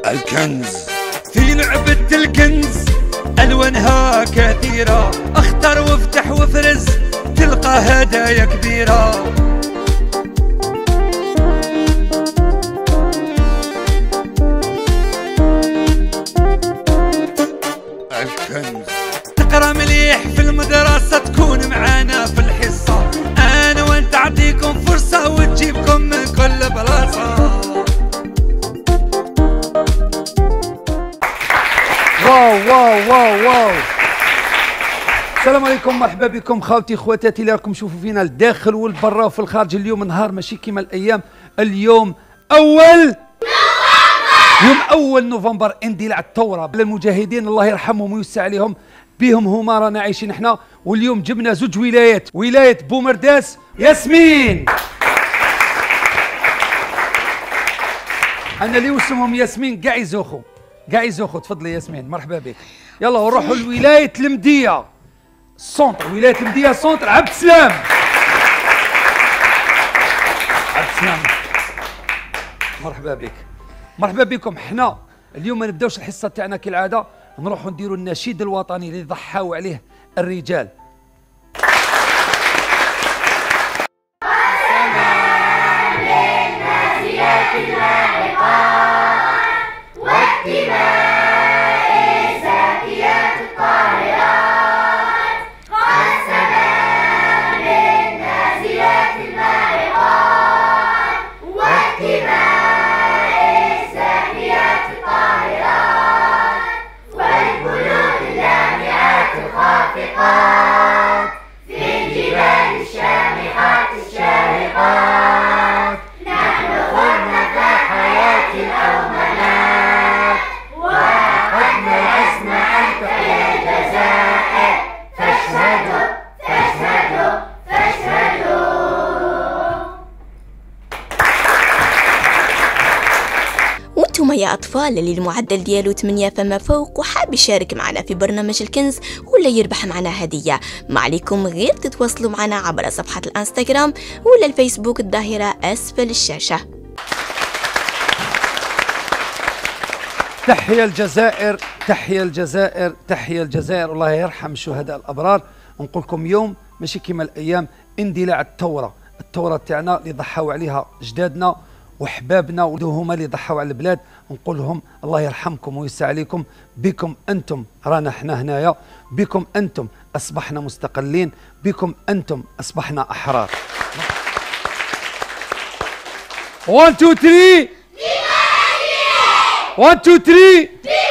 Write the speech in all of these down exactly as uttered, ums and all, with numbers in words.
الكنز. في لعبة الكنز ألوانها كثيرة، اختر وافتح وافرز تلقى هدايا كبيرة. الكنز. تقرا مليح في المدرسة تكون معانا في الحصة، أنا وأنت أعطيكم فرصة وتجيبكم من كل بلاصة. واو واو واو واو. السلام عليكم، مرحبا بكم خالتي خواتاتي اللي راكم تشوفوا فينا الداخل والبرا وفي الخارج. اليوم نهار ماشي كيما الايام، اليوم اول نوفمبر، يوم اول نوفمبر اندلاع الثوره. المجاهدين الله يرحمهم ويوسع عليهم، بهم هما رانا عايشين احنا. واليوم جبنا زوج ولايات، ولايه بومرداس ياسمين، انا اللي وسمهم ياسمين كاع يزوخوا كاع يزوخوا. تفضلي ياسمين، مرحبا بك. يلا ونروحوا لولايه المديه السونتر، ولايه المديه سونتر. عبد السلام، عبد السلام مرحبا بك. مرحبا بكم. حنا اليوم ما نبداوش الحصه تاعنا كالعاده، نروحوا نديروا النشيد الوطني اللي ضحاو عليه الرجال. وانتم يا أطفال اللي المعدل ديالو ثمانية فما فوق وحاب يشارك معنا في برنامج الكنز ولا يربح معنا هدية، ما عليكم غير تتواصلوا معنا عبر صفحة الانستغرام ولا الفيسبوك الظاهرة أسفل الشاشة. تحية الجزائر، تحية الجزائر، تحية الجزائر. الله يرحم الشهداء الأبرار. نقول لكم يوم ماشي كيما الأيام، اندلاع الثورة، الثورة تاعنا اللي ضحاو عليها جدادنا وحبابنا وهما اللي ضحاو على البلاد. نقول لهم الله يرحمكم ويسع عليكم. بكم أنتم رانا حنا هنايا، بكم أنتم أصبحنا مستقلين، بكم أنتم أصبحنا أحرار. واحد اثنين ثلاثة واحد اثنين ثلاثة.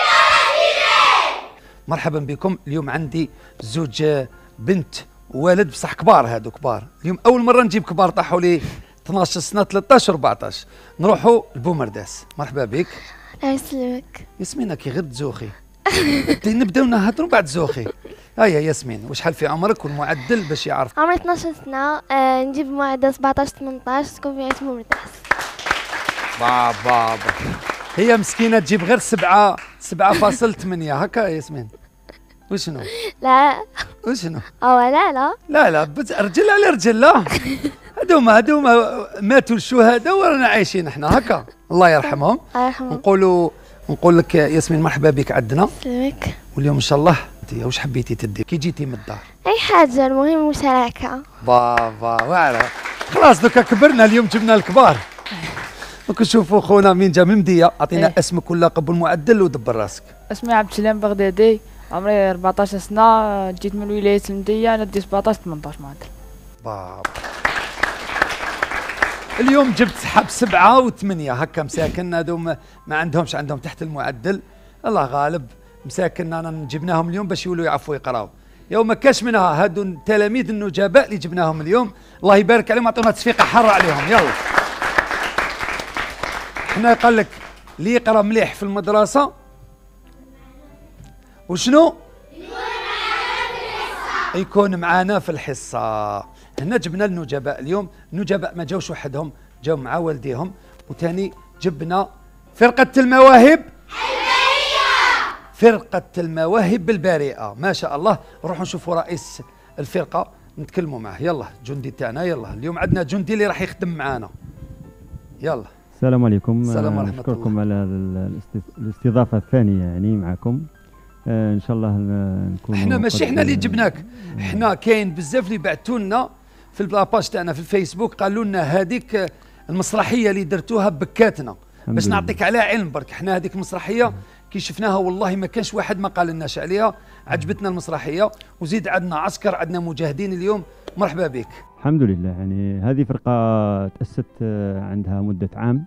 مرحبا بكم. اليوم عندي زوج بنت وولد بصح كبار، هادو كبار. اليوم أول مرة نجيب كبار، طاحوا لي اثناش سنة ثلاثطاش أربعطاش. نروحوا لبومرداس. مرحبا بك. الله يسلمك. ياسمين كي غير تزوخي. نبداو نهضروا بعد زوخي. هيا ياسمين، وشحال في عمرك والمعدل باش يعرف؟ عمري اثناش سنة، آه نجيب معدل سبعطاش ثمنطاش، تكون في عيش بومرداس. بابا بابا هي مسكينة تجيب غير سبعة سبعة فاصل ثمانية هكا ياسمين. وشنو؟ لا وشنو؟ أو لا لا لا لا رجل على رجل. لا هذوما هذوما ماتوا الشهداء ورانا عايشين احنا هكا، الله يرحمهم. الله يرحمهم. نقولوا نقول لك ياسمين مرحبا بك عندنا. يسلمك. واليوم ان شاء الله انت واش حبيتي تدي كي جيتي من الدار؟ أي حاجة، المهم المشاركة. بابا واعره. خلاص دوكا كبرنا، اليوم جبنا الكبار. دوك نشوفوا خونا مين جا من مدية. اعطينا إيه؟ اسمك واللقب والمعدل ودبر راسك. اسمي عبد السلام بغدادي، عمري أربعطاش سنة، جيت من ولاية المدية، ندي سبعطاش ثمنطاش معدل. بابا اليوم جبت سحب سبعة وثمانية هكا مساكن، هذو ما عندهمش عندهم تحت المعدل. الله غالب، مساكن انا جبناهم اليوم باش يولوا يعرفوا يقراوا. يوم ما كاش منها هادو التلاميذ النجباء اللي جبناهم اليوم، الله يبارك عليهم، عطونا تصفيقه حاره عليهم. يلا حنا قال لك اللي يقرا مليح في المدرسه وشنو؟ يكون معانا في الحصه. هنا جبنا النجباء اليوم. النجباء ما جاوش وحدهم، جاو مع والديهم. وثاني جبنا فرقه المواهب البارئه، فرقه المواهب البارئه ما شاء الله. نروحوا نشوفوا رئيس الفرقه نتكلموا معه. يلا جندي تاعنا، يلا اليوم عندنا جندي اللي راح يخدم معانا. يلا السلام عليكم. السلام ورحمة نشكركم الله. على الاست- الاستضافة الثانية يعني معكم. آه ان شاء الله نكون احنا ماشي احنا اللي جبناك، احنا كاين بزاف اللي بعثوا لنا في البلاج تاعنا في الفيسبوك قالوا لنا هذيك المسرحيه اللي درتوها بكاتنا باش نعطيك على علم برك. احنا هذيك المسرحيه كي شفناها والله ما كانش واحد ما قال لناش عليها، عجبتنا المسرحيه وزيد عندنا عسكر، عندنا مجاهدين اليوم. مرحبا بك. الحمد لله. يعني هذه فرقة تأسست آه، عندها مدة عام،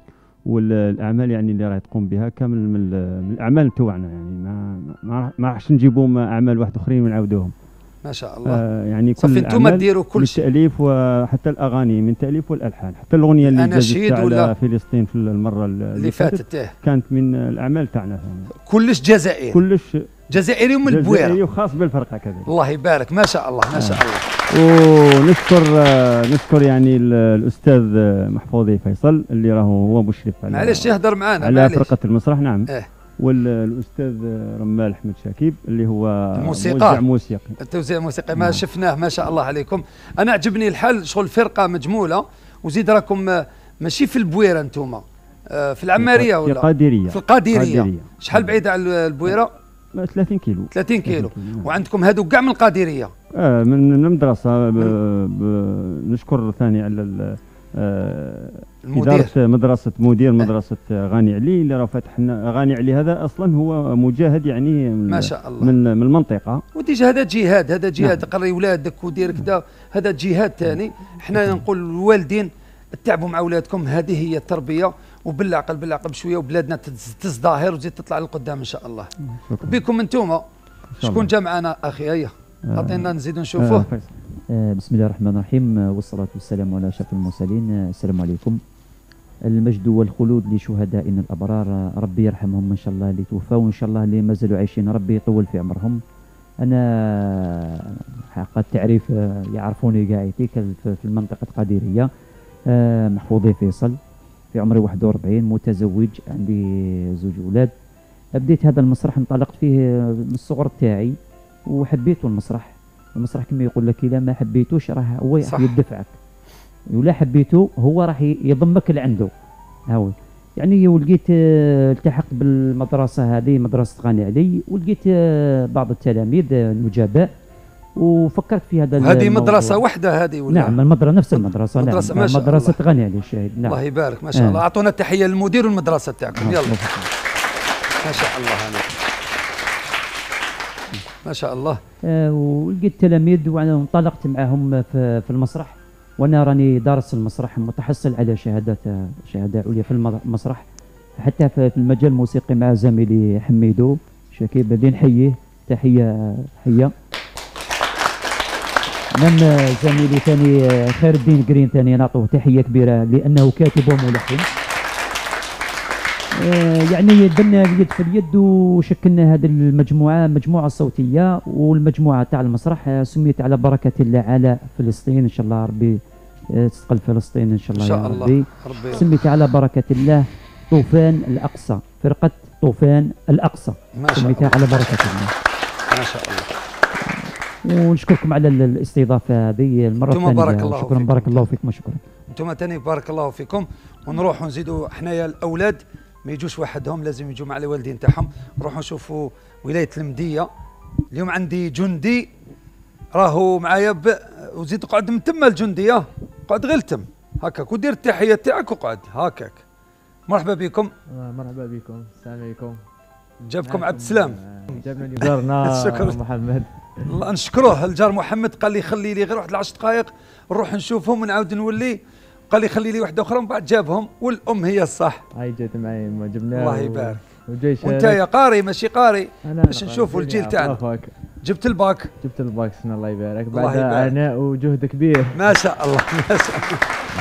والاعمال يعني اللي راهي تقوم بها كامل من, ال- من الاعمال تاعنا، يعني ما ما ما راحش نجيبوا اعمال واحد اخرين ونعاودوهم. ما شاء الله. آه يعني كل صافي انتم الأعمال ديروا كل شيء، التاليف وحتى الاغاني من تاليف والالحان، حتى الاغنيه اللي أناشيد جازت ولا؟ على فلسطين في المره اللي اللي فاتت فاتت اه. كانت من الاعمال تاعنا يعني. كلش جزائري، كلش جزائري ومن جزائري البويره. وخاص بالفرقه كذلك. الله يبارك. ما شاء الله ما شاء الله. ونشكر آه، نشكر يعني ال- الاستاذ آه، محفوظي فيصل اللي راهو هو مشرف على معلش يهضر معانا على معلش. فرقه المسرح. نعم. اه. والاستاذ رمال احمد شاكيب اللي هو الموسيقار. موزع موسيقي. التوزيع الموسيقي ما نعم. شفناه ما شاء الله عليكم. انا عجبني الحال شغل فرقه مجموله، وزيد راكم آه، ماشي في البويره انتم آه، في العماريه في ولا قادريه. في القادريه. قادرية. شحال بعيده على البويره؟ ثلاثين كيلو. ثلاثين كيلو. نعم. وعندكم هادو كاع من القادريه. آه من من المدرسه ب... ب... نشكر ثاني على ال... آه المدير. إدارة مدرسة مدير مدرسة غاني علي اللي راه فاتح لنا. غاني علي هذا أصلا هو مجاهد يعني من ما شاء الله. من, من المنطقة. وديجا هذا جهاد، هذا جهاد. نعم. تقري ولادك ودير كذا، هذا جهاد ثاني. احنا نقول للوالدين تعبوا مع اولادكم، هذه هي التربيه، وبالعقل بالعقل بشويه وبلادنا تز- تزدهر وتزيد تطلع للقدام ان شاء الله. شكرا. بكم انتم شكون جا معنا اخي؟ هيا اعطينا نزيدوا نشوفوه. آه فيصل. آه، بسم الله الرحمن الرحيم، آه، والصلاة والسلام على أشرف المرسلين. آه، السلام عليكم. المجد والخلود لشهدائنا الأبرار، آه، ربي يرحمهم إن شاء الله اللي توفوا، وإن شاء الله اللي ما زالوا عايشين ربي يطول في عمرهم. أنا حق التعريف آه، يعرفوني قاعدتي في المنطقة القادرية. آه، محفوظي فيصل، في عمري واحد وأربعين، متزوج، عندي زوج أولاد. بديت هذا المسرح انطلقت فيه آه، من الصغر تاعي، وحبيته المسرح. المسرح كما يقول لك اذا ما حبيتوش راه هو صح. يدفعك، ولا حبيته هو راح يضمك لعنده. هاوي يعني ولقيت آه، التحقت بالمدرسه هذه مدرسه غاني علي، ولقيت آه، بعض التلاميذ آه، نجباء، وفكرت في هذا هذه الموضوع. مدرسه وحده هذه ولا؟ نعم المدرسه نفس المدرسه. مدرسة نعم ما شاء مدرسه الله. غاني علي الشاهد. نعم. الله يبارك ما شاء آه. الله. اعطونا تحيه للمدير والمدرسه تاعكم. يلا. الله ما شاء الله عليك. ما شاء الله. آه، ولقيت تلاميذ وانا انطلقت معهم في, في المسرح، وانا راني دارس المسرح، متحصل على شهادات شهاده عليا في الم- المسرح، حتى في في المجال الموسيقي مع زميلي حميدو شكيب اللي نحييه تحيه حيه. من زميلي ثاني آه، خير الدين قرين ثاني نعطوه تحيه كبيره لانه كاتب وملحن. آه، يعني درنا اليد في اليد وشكلنا هذه المجموعه مجموعه صوتيه، والمجموعه تاع المسرح آه، سميت على بركه الله على فلسطين. ان شاء الله ربي آه، تستقل فلسطين ان شاء ان الله شاء يا الله. ربي. ربي سميت على بركه الله طوفان الاقصى، فرقه طوفان الاقصى ما شاء سميتها الله. على بركه الله. ما شاء الله. ونشكركم على ال- الاستضافه هذه المره انتم الثانيه. بارك الله شكرا فيكم. بارك الله فيكم وشكرا. انتم ثاني بارك الله فيكم. ونروحوا نزيدوا حنايا الاولاد ما يجوش وحدهم، لازم يجوا مع الوالدين تاعهم. نروحوا نشوفوا ولايه المديه. اليوم عندي جندي راهو معايا ب... وزيد قعد من تما الجنديه، قعد غير تم هكاك ودير التحيه تاعك وقعد هكاك. مرحبا بكم. مرحبا بكم. السلام عليكم. جابكم عبد السلام. جابنا جارنا شكرا. محمد. الله نشكروه. الجار محمد قال لي خلي لي غير واحد العشر دقائق نروح نشوفهم ونعاود نولي. قال لي خلي لي واحده اخرى ومن بعد جابهم، والام هي الصح. هاي جات معي ما جبناه. الله يبارك. وجاي وانت يا قاري ماشي قاري باش نشوفوا الجيل تاعنا. تاعنا. جبت الباك. جبت الباكس الله يبارك. الله بعد يبارك. عناء وجهد كبير. ما شاء الله ما شاء الله.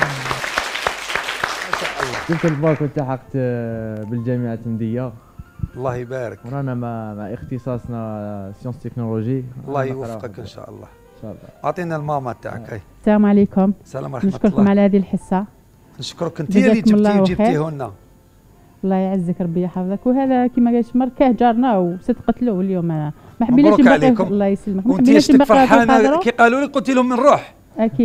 ما شاء الله. جبت الباك والتحقت آه، بالجامعة المدية. الله يبارك. ورانا مع, مع اختصاصنا سيونس تكنولوجي. الله يوفقك ان شاء الله. ان شاء الله. اعطينا الماما تاعك. هاي السلام عليكم. السلام ورحمه نشكركم الله. على هذه الحصة. نشكرك انت اللي جزاكم الله جبتيه خير. جبتيه لنا. الله يعزك ربي يحفظك. وهذا كما قالت مركاه جارنا وصدقت له اليوم. انا ما حبيناش مبروك نبقى. عليكم. الله يسلمك. ما وانت حبيناش شتك نبقى في فرحانه الحضرة. كي قالوا لي قلت لهم من نروح. اكيد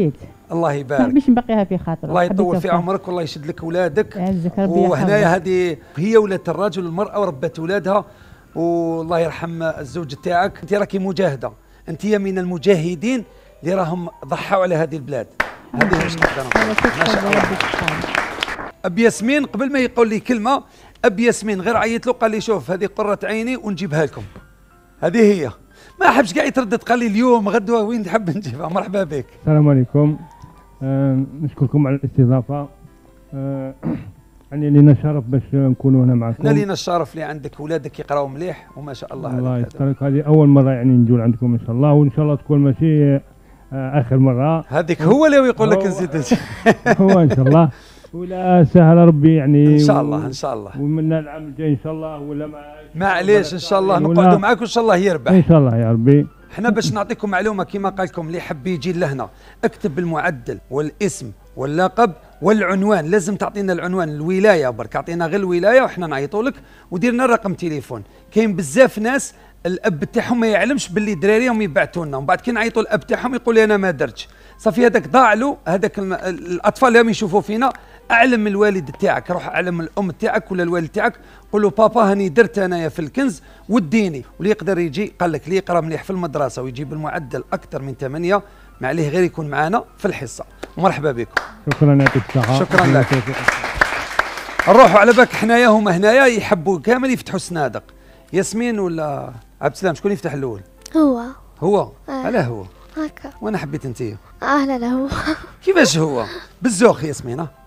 الله ما يبارك. حبيتش نبقيها في خاطرك. الله يطول حبيت في نوصل. عمرك والله يشد لك اولادك. يعزك ربي وهنايا يحفظك. هذه هي ولات الرجل والمراه وربت اولادها، والله يرحم الزوج تاعك. انت راكي مجاهده، انت من المجاهدين اللي راهم ضحوا على هذه البلاد. هذه واش نقدر نقول. ما شاء الله. ابي ياسمين قبل ما يقول لي كلمه، ابي ياسمين غير عيط له قال لي شوف هذه قرة عيني ونجيبها لكم. هذه هي. ما حبش كاع يتردد قال لي اليوم غدوه وين تحب نجيبها. مرحبا بك. السلام عليكم. آه نشكركم على الاستضافه. آه يعني لنا شرف باش نكونوا هنا معكم. احنا لينا الشرف اللي عندك ولادك يقراوا مليح وما شاء الله. الله يسترك. هذه اول مره يعني نجول عندكم ان شاء الله، وان شاء الله تكون ماشي آه اخر مره. هذيك هو اللي يقول لك نزيد هو ان شاء الله، ولا سهل ربي يعني ان شاء الله ان شاء الله. ومن العام الجاي ان شاء الله ولا ما معليش ان شاء الله نقعدوا معاك وان شاء الله يربح ان شاء الله يا ربي. احنا باش نعطيكم معلومه كما قال لكم اللي حب يجي لهنا اكتب المعدل والاسم واللقب والعنوان. لازم تعطينا العنوان الولايه برك، اعطينا غير الولايه وحنا نعيطوا لك ودير لنا رقم تليفون. كاين بزاف ناس الاب تاعهم ما يعلمش باللي دراريهم يبعثوا لنا، ومن بعد كي نعيطوا الاب تاعهم يقول لي انا ما درتش. صافي هذاك ضاع له. هذاك الاطفال اللي يشوفوا فينا اعلم الوالد تاعك، روح اعلم الام تاعك ولا الوالد تاعك، قول له بابا هاني درت انايا في الكنز وديني. واللي يقدر يجي قال لك اللي يقرا مليح في المدرسه ويجيب المعدل اكثر من ثمانية ما عليه غير يكون معنا في الحصه. ومرحبا بكم. شكرا يعطيك الصحه. شكرا لك. نروحوا على بالك حنايا هما هنايا يحبوا كامل يفتحوا الصنادق. ياسمين ولا عبد السلام شكون يفتح الاول؟ هو هو. آه. علاه هو؟ هكا. وانا حبيت انتيا. اه لا لا هو. كيفاش هو؟ بالزوخ ياسمين. ها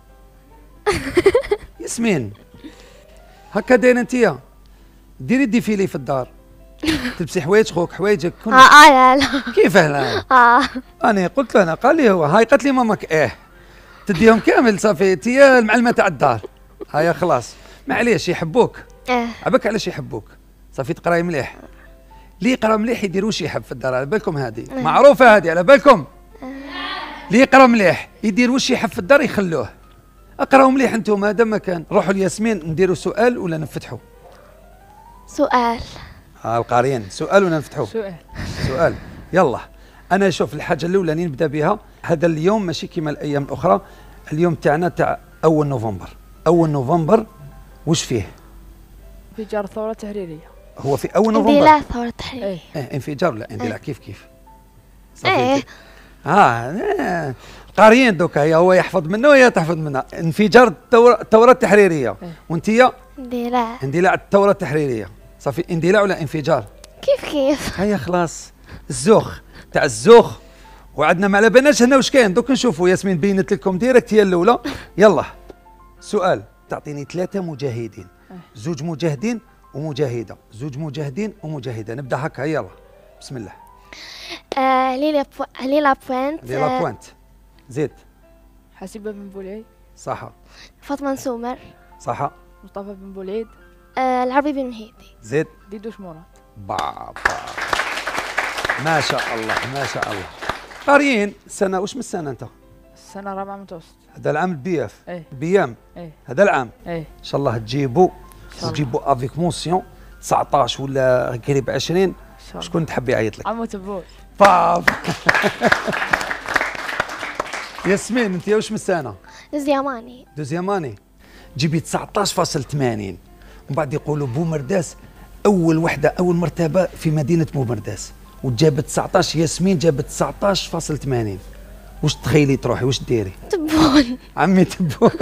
ياسمين هكا دايره انتيا، ديري ديفيلي في الدار تلبسي حوايج خوك حوايجك كل. اه اه لا لا. كيفاه لا؟ اه انا قلت له انا قال لي هو. هاي قالت لي ماماك ايه تديهم كامل صافي انتيا المعلمه تاع الدار. هيا خلاص معليش يحبوك. اه عباك علاش يحبوك؟ صافي تقراي مليح. اللي يقرا مليح يدير واش يحب في الدار، على بالكم هذه معروفه هذه على بالكم. اللي يقرا مليح يدير واش يحب في الدار يخلوه. اقراوا مليح انتم. هذا ما كان. روحوا لياسمين نديروا سؤال ولا نفتحوا؟ سؤال. ها القاريين سؤال ولا نفتحوا؟ سؤال. سؤال. يلا انا شوف الحاجه الاولى اللي نبدا بها، هذا اليوم ماشي كما الايام الاخرى. اليوم تاعنا تاع اول نوفمبر. اول نوفمبر واش فيه؟ انفجار الثوره التحريريه. هو في اول نوفمبر اندلاع الثوره التحريريه. ايه انفجار لا اندلاع. كيف كيف؟ ايه اه, آه. قاريين دوكا هي هو يحفظ منه وهي تحفظ منها. انفجار الثوره الثوره التحريريه. وانتيا؟ اندلاع. اندلاع الثوره التحريريه. صافي اندلاع ولا انفجار؟ كيف كيف؟ هيا خلاص الزوخ تاع الزوخ. وعندنا ما على بالناش هنا واش كاين. دوك نشوفوا ياسمين بينت لكم ديريكت هي الاولى. يلا سؤال. تعطيني ثلاثه مجاهدين، زوج مجاهدين ومجاهده، زوج مجاهدين ومجاهده. نبدا هكا يلا بسم الله. آه ليلى بو... ليلى بوينت. ليلى بوينت. زيد. حسيبه بن بوليد. صح. فاطمه نسومر. صح. مصطفى بن بوليد. آه العربي بن مهيدي. زيد. ديدو شمورة. بابا ما شاء الله ما شاء الله. قاريين سنه واش من السنه انت؟ السنه الرابعه متوسط. هذا العام البي اف. ايه. بيام. ايه. هذا العام. ايه. ان شاء الله تجيبوا تجيبوا افيك مونسيون تسعطاش ولا قريب عشرين. شكون تحب يعيط لك؟ عمو تبوش. بابا ياسمين انت واش من السنه؟ دوزياماني. دوزياماني. جيبي تسعطاش فاصلة ثمانين ومن بعد يقولوا بومرداس اول وحده اول مرتبه في مدينه بومرداس وجابت تسعطاش. ياسمين جابت تسعطاش فاصلة ثمانين. واش تخيلي تروحي واش ديري؟ تبون. عمي تبون.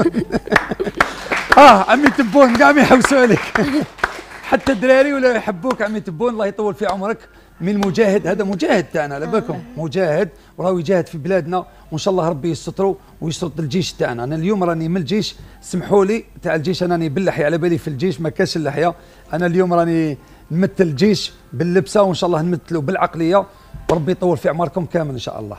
اه عمي تبون كاع ما يحوسوا عليك. حتى الدراري ولا يحبوك عمي تبون. الله يطول في عمرك. من المجاهد هذا مجاهد تاعنا على بالكم. مجاهد وراهو يجاهد في بلادنا وان شاء الله ربي يستروا ويسرط الجيش تاعنا. انا اليوم راني من الجيش سمحوا لي تاع الجيش. انا راني باللحيه على بالي في الجيش ما كاش اللحيه. انا اليوم راني نمثل الجيش باللبسه وان شاء الله نمثلوا بالعقليه وربي يطول في عمركم كامل ان شاء الله.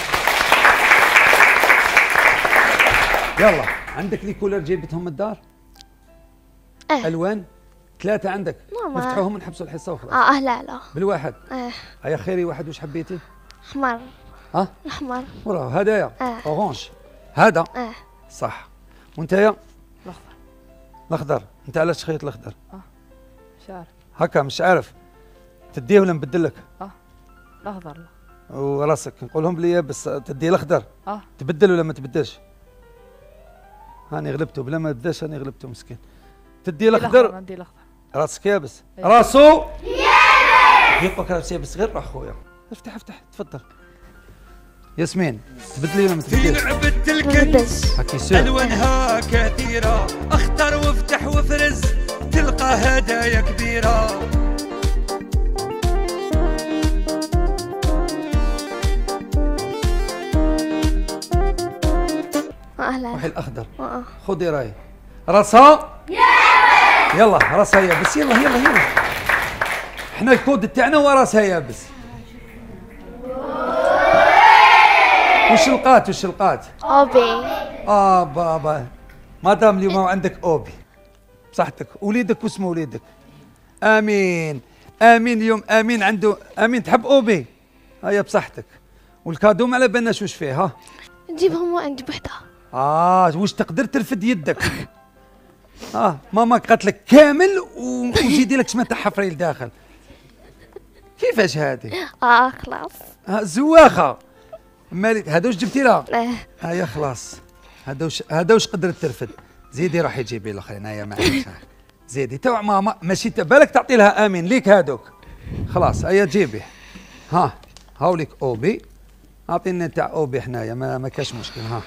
يلا عندك لي كولر جايبتهم الدار؟ اه. الوان ثلاثه عندك؟ ماما. نفتحوهم ونحبسوا الحصه وخلاص. اه اه لا لا. بالواحد. اه. هيا خيري واحد واش حبيتي؟ احمر. ها؟ احمر. وراه هدايا. اه. اورانج. هذا؟ اه. صح. وانتيا؟ الاخضر. الاخضر. انت علاش خيط الاخضر؟ اه مش عارف. هكا مش عارف. تديه ولا نبدل لك؟ اه الاخضر لا. وراسك نقولهم لي بس تدي الاخضر. اه تبدل ولا ما تبدلش؟ هاني غلبته بلا ما بداش، هاني غلبته مسكين. تدي الاخضر. ندي الاخضر. راسك يابس. راسو يابس. يبقى راسي يابس غير راح خويا. افتح افتح تفضل. ياسمين تبدلي ولا ما تبدليش؟ في لعبة الكنز هاكي سير. الوانها كثيرة، اختر وافتح وافرز تلقى هدايا كبيرة. أهلا. روحي الاخضر. آه. خذي راي. راسها يابس. يلا راسها يابس. يلا يلا يلا. احنا الكود تاعنا هو راسها يابس. وش لقات وش لقات؟ أوبي. اه بابا مادام اليوم عندك اوبي بصحتك. وليدك واسمه وليدك؟ امين. امين اليوم امين عنده امين تحب اوبي؟ هيا بصحتك. والكادو ما على بالناش وش فيه. ها نجيبهم وعندي بوحدها. اه وش تقدر ترفد يدك. اه ماماك قالت لك كامل وزيدي لك شمال تاع حفري لداخل. كيفاش هذه؟ اه خلاص. آه زواخه. مالك هذا واش جبتي لها؟ اه هيا خلاص. هذا واش هذا واش قدرت ترفد. زيدي روحي جيبي الاخرين. هيا معليش زيدي تو ماما ماشي بالك تعطي لها امين ليك هذوك. خلاص هيا جيبي. ها هاوليك اوبي. اعطينا تاع اوبي حنايا ما, ما كاش مشكل. ها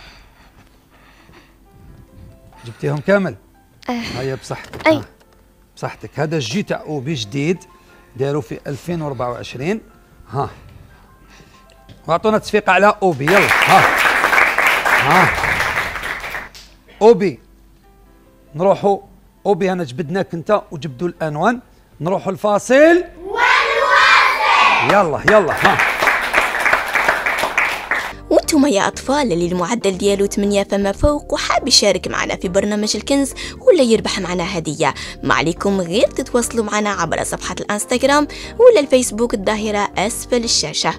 جبتيهم كامل؟ اه هيا بصحتك. اي ها. بصحتك. هذا الجي تاع اوبي جديد داروا في ألفين وأربعة وعشرين. ها واعطونا تصفيقه على اوبي. يلا ها ها اوبي. نروحوا اوبي انا جبدناك انت وجبدوا الانوان. نروحوا الفاصل والواصل. يلا يلا ها. وانتم يا أطفال اللي المعدل ديالو ثمانية فما فوق وحاب يشارك معنا في برنامج الكنز ولا يربح معنا هدية، ما عليكم غير تتواصلوا معنا عبر صفحة الانستغرام ولا الفيسبوك الظاهرة أسفل الشاشة.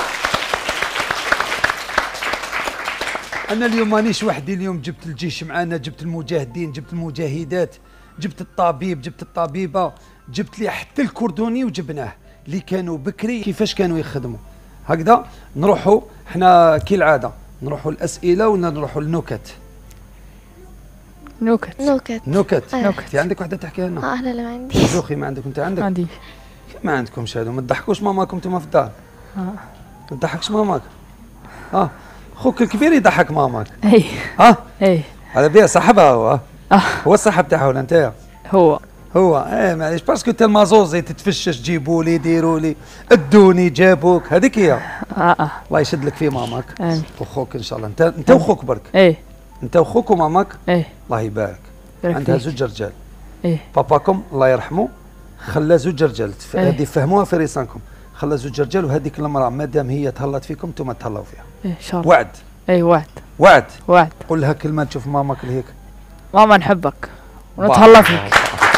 أنا اليوم مانيش وحدي. اليوم جبت الجيش معانا، جبت المجاهدين، جبت المجاهدات، جبت الطبيب، جبت الطبيبة، جبت لي حتى الكردوني وجبناه اللي كانوا بكري كيفاش كانوا يخدموا. هكذا نروحوا احنا كالعادة نروحوا الأسئلة ولا نروحوا النكت؟ نكت. نكت. نكت. آه. نكت. عندك وحدة تحكيها لنا؟ اه لا لا ما عندي. زوخي ما عندك؟ انت عندك؟ ما عنديش. ما عندكمش هذو. ما تضحكوش ماماكم انتم في الدار؟ اه ما تضحكش ماماك؟ اه خوك الكبير يضحك ماماك. اي ها؟ اي على بها صاحبها هو. اه هو الصاحب تاعها ولا انت؟ هو هو ايه معليش باسكو انت المازوزي تتفشش جيبوا لي ديروا لي ادوني جابوك هذيك هي. اه اه الله يشد لك في ماماك. امين. وخوك ان شاء الله. انت انت وخوك برك. ايه انت وخوك وماماك. ايه الله يبارك. بارك عندها فيك. زوج رجال. ايه باباكم الله يرحمه خلى زوج رجال. إيه. هذه فهموها في ريسانكم. خلى زوج رجال وهذيك المراه مادام هي تهلط فيكم انتم تهلاو فيها. ايه ان شاء الله. وعد. اي وعد. وعد. وعد. قول لها كلمه تشوف ماماك لهيك. ماما نحبك ونتهلا فيك.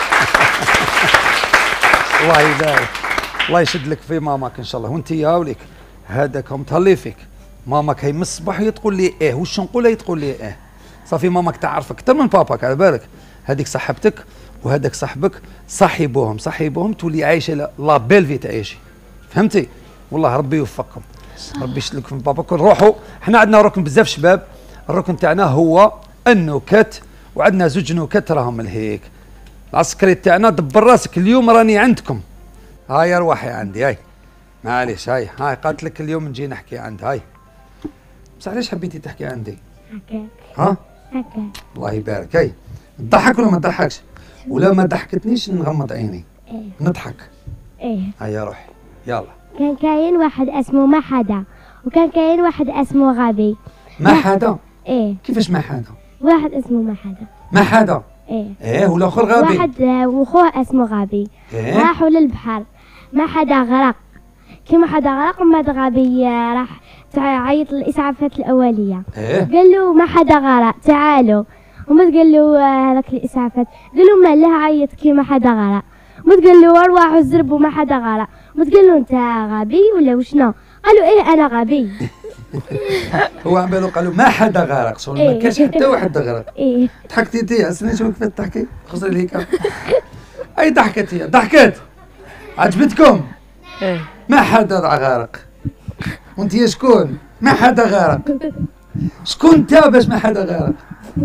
الله يبارك. الله يشد لك في ماماك ان شاء الله. وانت يا وليك هذاك متهلي فيك. ماماك هي من الصباح هي تقول لي ايه وش نقول هي تقول لي ايه. صافي ماماك تعرفك اكثر من باباك على بالك. هذيك صاحبتك وهذاك صاحبك صاحبوهم صاحبوهم تولي عايشه لا بيل في تعيشي. فهمتي؟ والله ربي يوفقكم. ربي يشد لكم في باباك. نروحوا حنا عندنا ركن بزاف شباب. الركن تاعنا هو النكت وعندنا زوج نكت راهم لهيك. العسكري تاعنا دبر راسك اليوم راني عندكم. هاي روحي عندي هاي معليش. هاي هاي قالت لك اليوم نجي نحكي عند هاي. بصح علاش حبيتي تحكي عندي؟ هكاك. ها؟ هكاك. الله يبارك. هاي تضحك ولا ما تضحكش؟ ولا ما ضحكتنيش نغمض عيني. ايه. نضحك. ايه. هيا روحي يلا. كان كاين واحد اسمه ما حدا وكان كاين واحد اسمه غبي. ما حدا؟ ايه. كيفاش ما حدا؟ واحد اسمه ما حدا. ما حدا؟ ايه. ايه والاخر غبي. واحد واخوه اسمه غبي. إيه؟ راحوا للبحر. ما حدا غرق. كيما حدا غرق ما غبي راح عيط الاسعافات الاوليه. إيه؟ قال له ما حدا غرق تعالوا. وما تقول له هذاك الاسعافات قال له ما له عيط كيما حدا غرق. ما تقول له ارواحوا زربوا ما حدا غرق. ما تقول له انت غبي ولا وشنو؟ قالوا ايه انا غبي. هو عم بالو قالوا ما حدا غرق شغل ما كانش حتى واحد غرق. ايه. ضحكتي انت اسني شوف كيف تحكي خسري الهيك. اي ضحكت هي ضحكت. عجبتكم؟ ايه. ما حدا غرق. وانت يا شكون؟ ما حدا غيرك. شكون انت باش ما حدا غيرك؟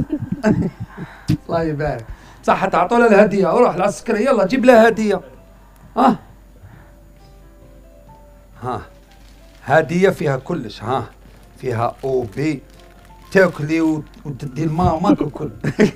الله يبارك. صح تعطوا لها الهديه وروح العسكري يلا جيب لها هديه. ها ها هديه فيها كلش. ها فيها او بي تاكلي وتدي لماماك وكل.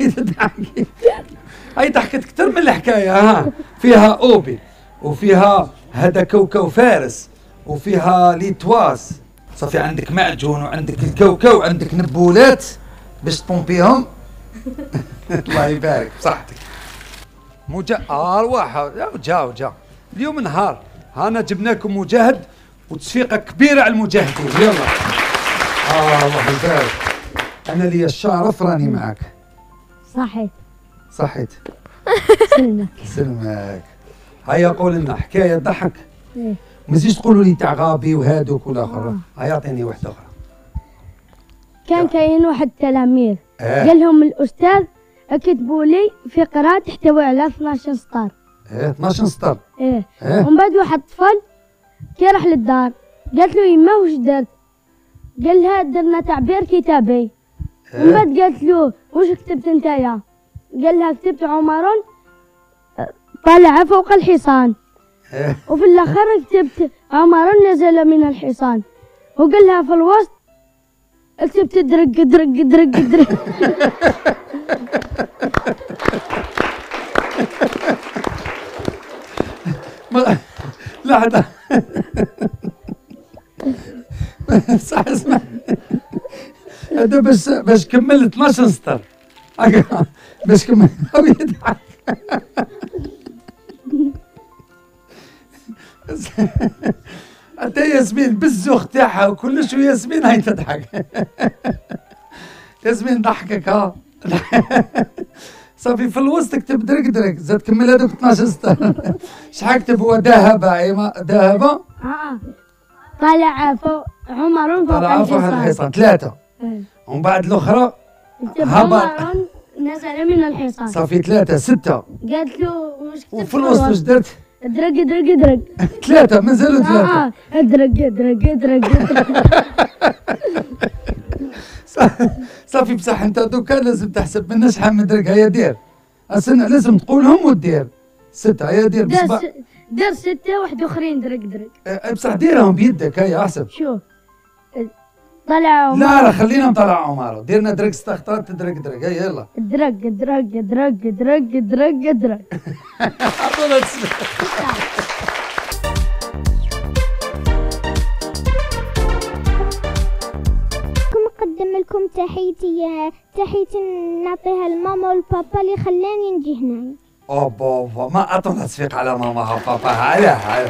هاي ضحكت اكثر من الحكايه. ها فيها اوبي وفيها هذا كوكو فارس وفيها ليتواس. صافي عندك معجون وعندك الكوكو وعندك نبولات باش تبومبيهم. الله يبارك بصحتك. مجا ارواح جا جا اليوم نهار. هانا جبناكم مجاهد وتصفيقه كبيره على المجاهدين. يلا آه الله يبارك. انا لي الشرف راني معك. صحيت صحيت. سلمك سلمك. هيا قول لنا حكايه تضحك. إيه؟ ما تزيدش تقولوا لي تاع غابي وهادوك والاخر. هيا اعطيني واحده اخرى. كان كاين واحد التلاميذ آه. قال لهم الاستاذ كتبوا لي فقره تحتوي على اثناش سطر. ايه اثناش سطر. ايه إيه؟ ومن بعد واحد الطفل كي راح للدار قالت له يما واش درت؟ قال لها درنا تعبير كتابي. ومن إيه؟ بعد قالت له واش كتبت نتايا؟ قال لها كتبت عمر طلع فوق الحصان. إيه؟ وفي الاخر كتبت عمر نزل من الحصان. وقال لها في الوسط كتبت درق درق درق درق. لا حدا. صح اسمع هذا باش باش كمل اثناش سطر. باش كمل يضحك. حتى ياسمين بالزوخ تاعها وكلش وياسمين هاي تضحك. ياسمين ضحكك ها. صافي في الوسط كتب درك درك زاد كمل هذوك اثناش سطر. شحال كتب هو ذهب عيما ذهب اه طلع فوق عمر فوق طلع فوق الحصان ثلاثة. ومن بعد الأخرى هبط نزل من الحصان. صافي ثلاثة ستة. قالت له واش كتبت؟ وفي الوسط واش درت؟ درق درق درق. ثلاثة مازالوا ثلاثة. اه درق درق درق. صافي بصح انت دوكا لازم تحسب لنا شحال من درك. هيا دير أسنى لازم تقولهم ودير. ستة هيا دير بصبع. دار ستة واحد اخرين درق درق. بصح ديرهم بيدك. هيا احسب. شوف طلع عمر. لا لا خلينا نطلع عمر. ديرنا درك ستة خطرات درك درك. هيا يلا. درق درق درق درق درق درق. عطونا السلام. نقدم لكم تحيتي تحيتي نعطيها لماما والبابا اللي خلاني نجي هنا. اوبا ما اعطونا تصفيق على ماماها وباباها. علاه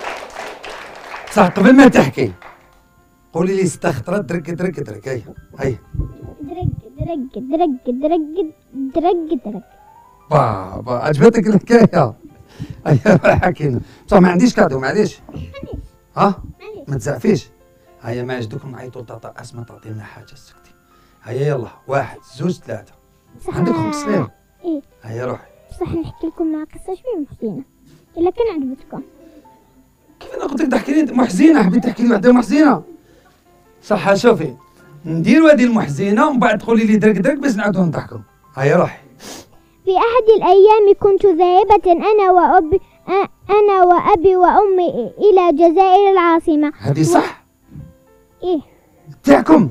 صح قبل ما تحكي قولي لي ستة خطرات درك درك درك. هيا هيا درق درق درق درق درق درق. بابا عجبتك الحكايه. هيا حكينا بصح ما عنديش كادو معليش. ها ما تزعفيش. هيا ما يجدوكم نعيطوا لطاطا اسماء تعطي لنا حاجه سكتي. هيا يلا واحد زوج ثلاثه. عندك خوك صغير؟ ايه. هيا روحي. بصح نحكي لكم قصه شويه محزينه الا كان عجبتكم. كيف انا قلت لك تحكي لي محزينه؟ حبيت تحكي لي وحده محزينه؟ صح شوفي نديروا هذه المحزينه ومن بعد تقولي لي درك درك باش نعاودوا نضحكوا. هيا روحي. في احد الايام كنت ذاهبه انا وابي انا وابي وامي الى جزائر العاصمه. هذه صح؟ ايه تاعكم.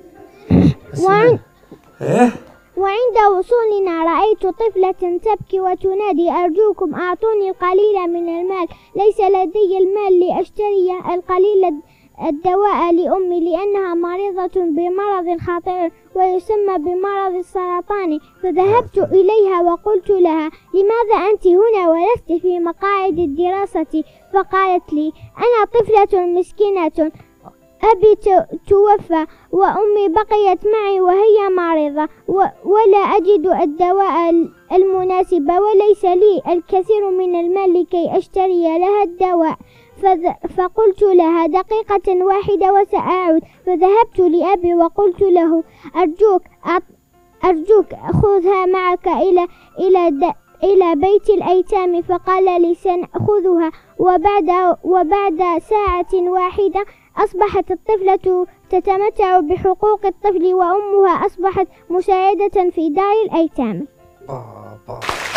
وعند ايه وعند وصولنا رأيت طفلة تبكي وتنادي أرجوكم أعطوني القليل من المال، ليس لدي المال لأشتري القليل الدواء لأمي لأنها مريضة بمرض خطير ويسمى بمرض السرطان. فذهبت إليها وقلت لها لماذا أنت هنا ولست في مقاعد الدراسة؟ فقالت لي أنا طفلة مسكينة أبي توفى وأمي بقيت معي وهي مريضة ولا أجد الدواء المناسب وليس لي الكثير من المال لكي أشتري لها الدواء. فقلت لها دقيقة واحدة وسأعود. فذهبت لأبي وقلت له أرجوك أرجوك خذها معك إلى إلى إلى بيت الأيتام. فقال لي سنأخذها. وبعد وبعد ساعة واحدة أصبحت الطفلة تتمتع بحقوق الطفل وأمها أصبحت مساعدة في دار الأيتام. بابا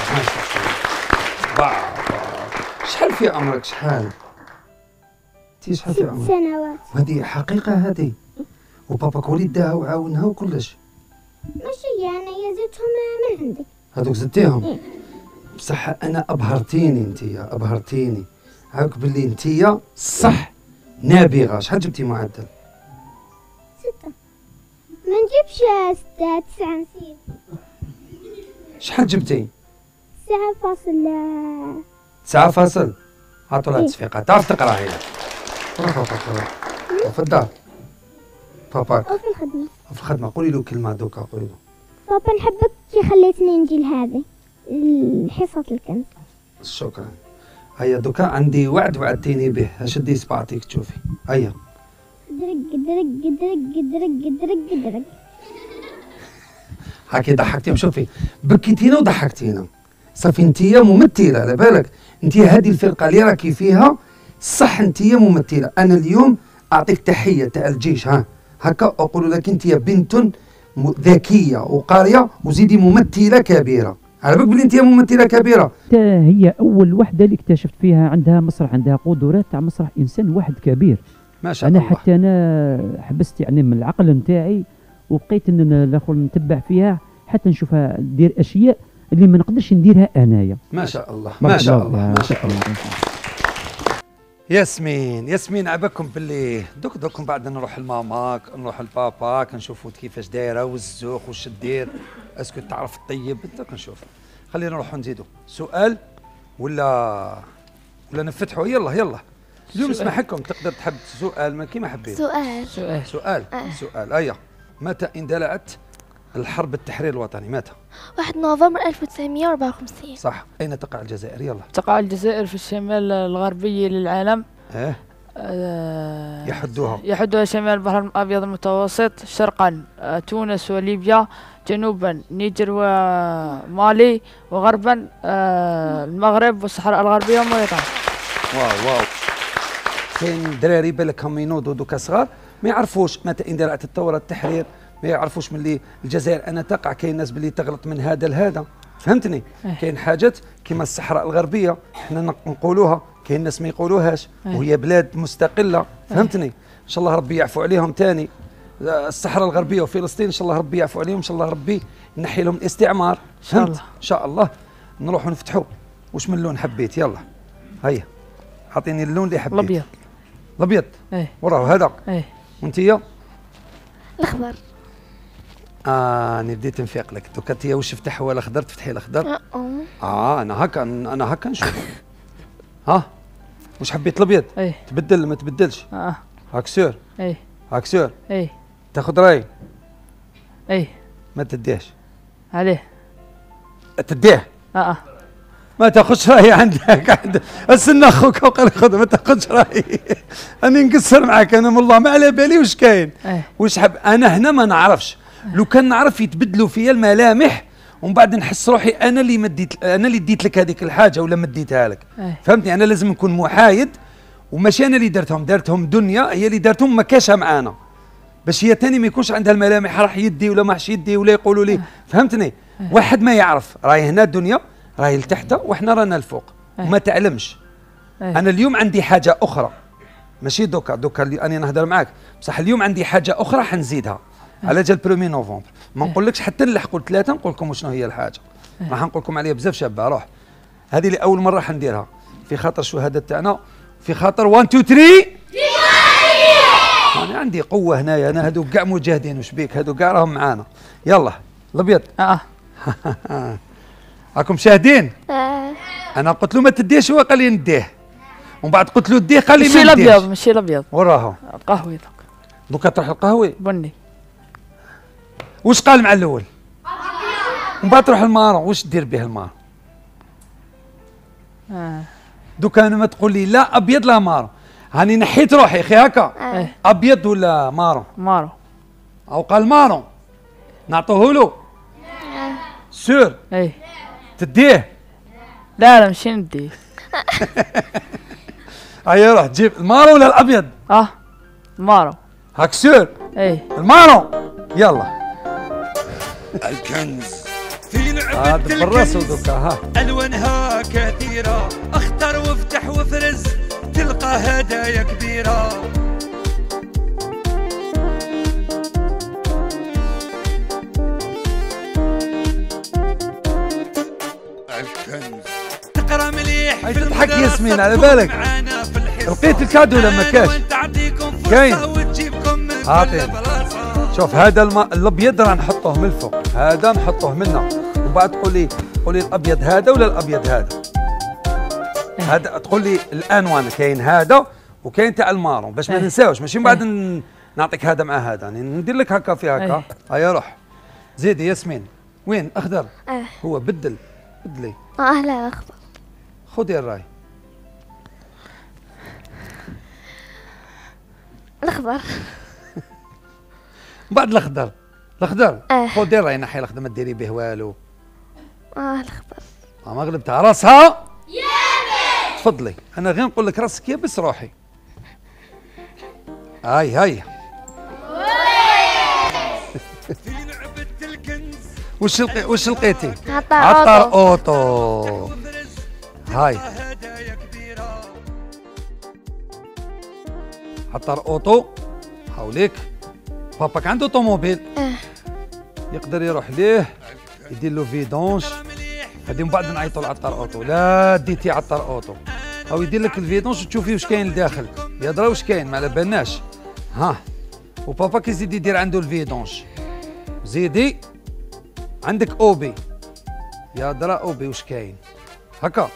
بابا شحال في عمرك شحال؟ انتي شحال في عمرك؟ ست سنوات. وهذه حقيقة هذه وباباك وليد داها وعاونها وكلش. ماشي أنا زدتهم من عندك. هذوك زدتيهم؟ بصح أنا أبهرتيني انتي أبهرتيني. هاك باللي انتي صح نابغة. شحال جبتي معدل؟ ستة. ما نجيبش ستة تسعة نسيت. شحال جبتي؟ تسعة فاصل تسعة فاصل. عطوا لها تصفيقة. تعرف تقرا هي؟ روح روح روح في الدار. باباك. أو في الخدمة. في الخدمة. قولي له كلمة دوكا قولي له. بابا نحبك كي خليتني نجي لهذه حصة الكنز. شكرا. هيا دوكا عندي وعد وعدتيني به. شدي صباعتك تشوفي. هيا. درق درق درق درق درق درق. هاكي ضحكتيهم. شوفي بكيتينا وضحكتينا. صافي انتيا ممثلة على بالك. انتي هذه الفرقة اللي راكي فيها صح انتيا ممثلة. انا اليوم اعطيك تحية تاع الجيش. ها هكا اقول لك انتيا بنت ذكية وقارية وزيدي ممثلة كبيرة. على بالك بلي انتيا ممثلة كبيرة. هي اول وحدة اللي اكتشفت فيها عندها مسرح، عندها قدرات تاع مسرح انسان واحد كبير. ما شاء أنا الله. حتى انا حبست يعني من العقل نتاعي وبقيت ان الاخر نتبع فيها حتى نشوفها دير اشياء اللي ما نقدرش نديرها انايا. ما شاء الله ما شاء الله ما شاء الله. ياسمين ياسمين عباكم باللي دوك دوك من بعد نروح لماماك نروح لباباك نشوفوا كيفاش دايره والزوق واش دير اسكو تعرف الطيب دوك نشوف. خلينا نروحوا نزيدوا سؤال ولا ولا نفتحوا. يلا يلا اليوم اسمح لكم تقدر تحب سؤال ما كيما حبيت. سؤال سؤال سؤال آه. سؤال. هيا متى اندلعت الحرب التحرير الوطني؟ متى؟ واحد نوفمبر ألف وتسعمائة وأربعة وخمسين. صح. أين تقع الجزائر؟ يلا. تقع الجزائر في الشمال الغربي للعالم. إيه. آه يحدوها يحدها شمال البحر الأبيض المتوسط، شرقا آه تونس وليبيا، جنوبا نيجر ومالي، وغربا آه المغرب والصحراء الغربية وموريتانيا. واو واو. كاين دراري بالكهم ينوضوا دوكا صغار ما يعرفوش متى اندلعت الثورة التحرير، ما يعرفوش من اللي الجزائر أنا تقع. كاين ناس باللي تغلط من هذا لهذا فهمتني. كاين حاجات كيما الصحراء الغربية احنا نقولوها كاين ناس ما يقولوهاش وهي بلاد مستقلة فهمتني. ان شاء الله ربي يعفو عليهم تاني. الصحراء الغربية وفلسطين ان شاء الله ربي يعفو عليهم، ان شاء الله ربي ينحي لهم الاستعمار ان شاء الله. ان شاء الله نروحوا نفتحوا. وش من لون حبيت؟ يلا هيا اعطيني اللون اللي حبيت. الابيض. الابيض ايه وراه هذا. ايه وانتيا؟ الأخضر. اه انا بديت نفيق لك دوكا. انتيا واش تفتح هو الاخضر تفتحي الاخضر؟ اه اه انا هكا انا هكا نشوف. ها واش حبيت؟ الابيض. ايه تبدل ما تبدلش. اه هاك سور. ايه هاك سور. ايه تاخذ راي. ايه ما تديهش. عليه تديه. اه اه ما تاخذش راي عندك. استنى اخوك وقال خذ ما تاخذش راي. اني نقصر معاك انا والله ما على بالي واش كاين. ايه واش حب انا هنا ما نعرفش. لو كان نعرف يتبدلوا فيا الملامح ومن بعد نحس روحي انا اللي مديت انا اللي ديت لك هذيك الحاجه ولا مديتها لك. أيه. فهمتني. انا لازم نكون محايد وماشي انا اللي درتهم، دارتهم دنيا هي اللي دارتهم ما كاشها معانا باش هي تاني ما يكونش عندها الملامح راح يدي ولا ماحش يدي ولا يقولوا لي. فهمتني. أيه. واحد ما يعرف راهي هنا الدنيا راهي لتحت وحنا رانا الفوق. أيه. وما تعلمش. أيه. انا اليوم عندي حاجه اخرى ماشي دوكا دوكا اللي انا نهضر معاك بصح اليوم عندي حاجه اخرى حنزيدها. أيه. على جال برومي نوفمبر ما نقولكش حتى نلحقوا ثلاثه نقول لكم شنو هي الحاجه. أيه. راح نقول لكم عليها بزاف شابه. روح هذه اللي اول مره حنديرها في خاطر الشهداء تاعنا في خاطر واحد اثنين ثلاثة. انا عندي قوه هنايا. انا هذو كاع مجاهدين وش بيك هذو كاع راهم معانا. يلا الابيض. اه راكم شاهدين. آه. انا قلت له ما تديش هو قال لي نديه ومن بعد قلت له ديه قال لي ماشي ما نديش. الابيض ماشي الابيض وراهو القهوي دوك. دوكا تروح القهوي بني. واش قال مع الاول؟ ومن بعد تروح المارون واش دير به المارون؟ اه دوكا انا ما تقول لي لا ابيض لا مارون. هاني نحيت روحي اخي هكا. آه. ابيض ولا مارون؟ مارو. او قال مارون نعطوه له. سور. ايه تديه. لا لا ماشي نديه. هيا روح تجيب المارون ولا الابيض؟ اه مارو. هاك سور. ايه المارو. يلا. الكنز في لعبة هاد بالراس الكنز ودوكا ها. ألوانها كثيرة، اختر وافتح وافرز تلقى هدايا كبيرة. الكنز تقرا مليح في تضحك المدرسة ياسمين على بالك. لقيت الكادو ولا ما كاش؟ كاين. عاطيني. شوف هذا الماء الابيض راه نحطوه من الفوق، هذا نحطوه منا، ومن بعد تقولي قولي الابيض هذا ولا الابيض هذا. هذا تقول لي الانوان كاين هذا وكاين تاع المارون باش ما ننساوش، ماشي من بعد نعطيك هذا مع هذا، يعني ندير لك هكا في هكا. هيا روح زيدي ياسمين. وين اخضر؟ اه هو بدل بدلي. اه لا اخضر. خذي الراي. الاخضر. بعد الاخضر الاخضر اه خذي الراي نحي الاخضر ما ديري به والو. اه الاخضر. ما غلبتها راسها يابس. تفضلي انا غير نقول لك راسك يابس روحي. هاي هاي. وش لقي وش لقيتي؟ عطار عطار اوتو. هاي عطار اوتو. حوليك باباك عنده طوموبيل. اه يقدر يروح ليه يدير له فيدونج. غادي من بعد نعيطوا لعطار اوتو. لا ديتي عطار اوتو او يدير لك الفيدونج وتشوفي واش كاين لداخل. يدرا واش كاين ما على بالناش. ها وبابا كيزيد يدير عنده الفيدونج. زيدي عندك اوبي. يا درا اوبي واش كاين هكا.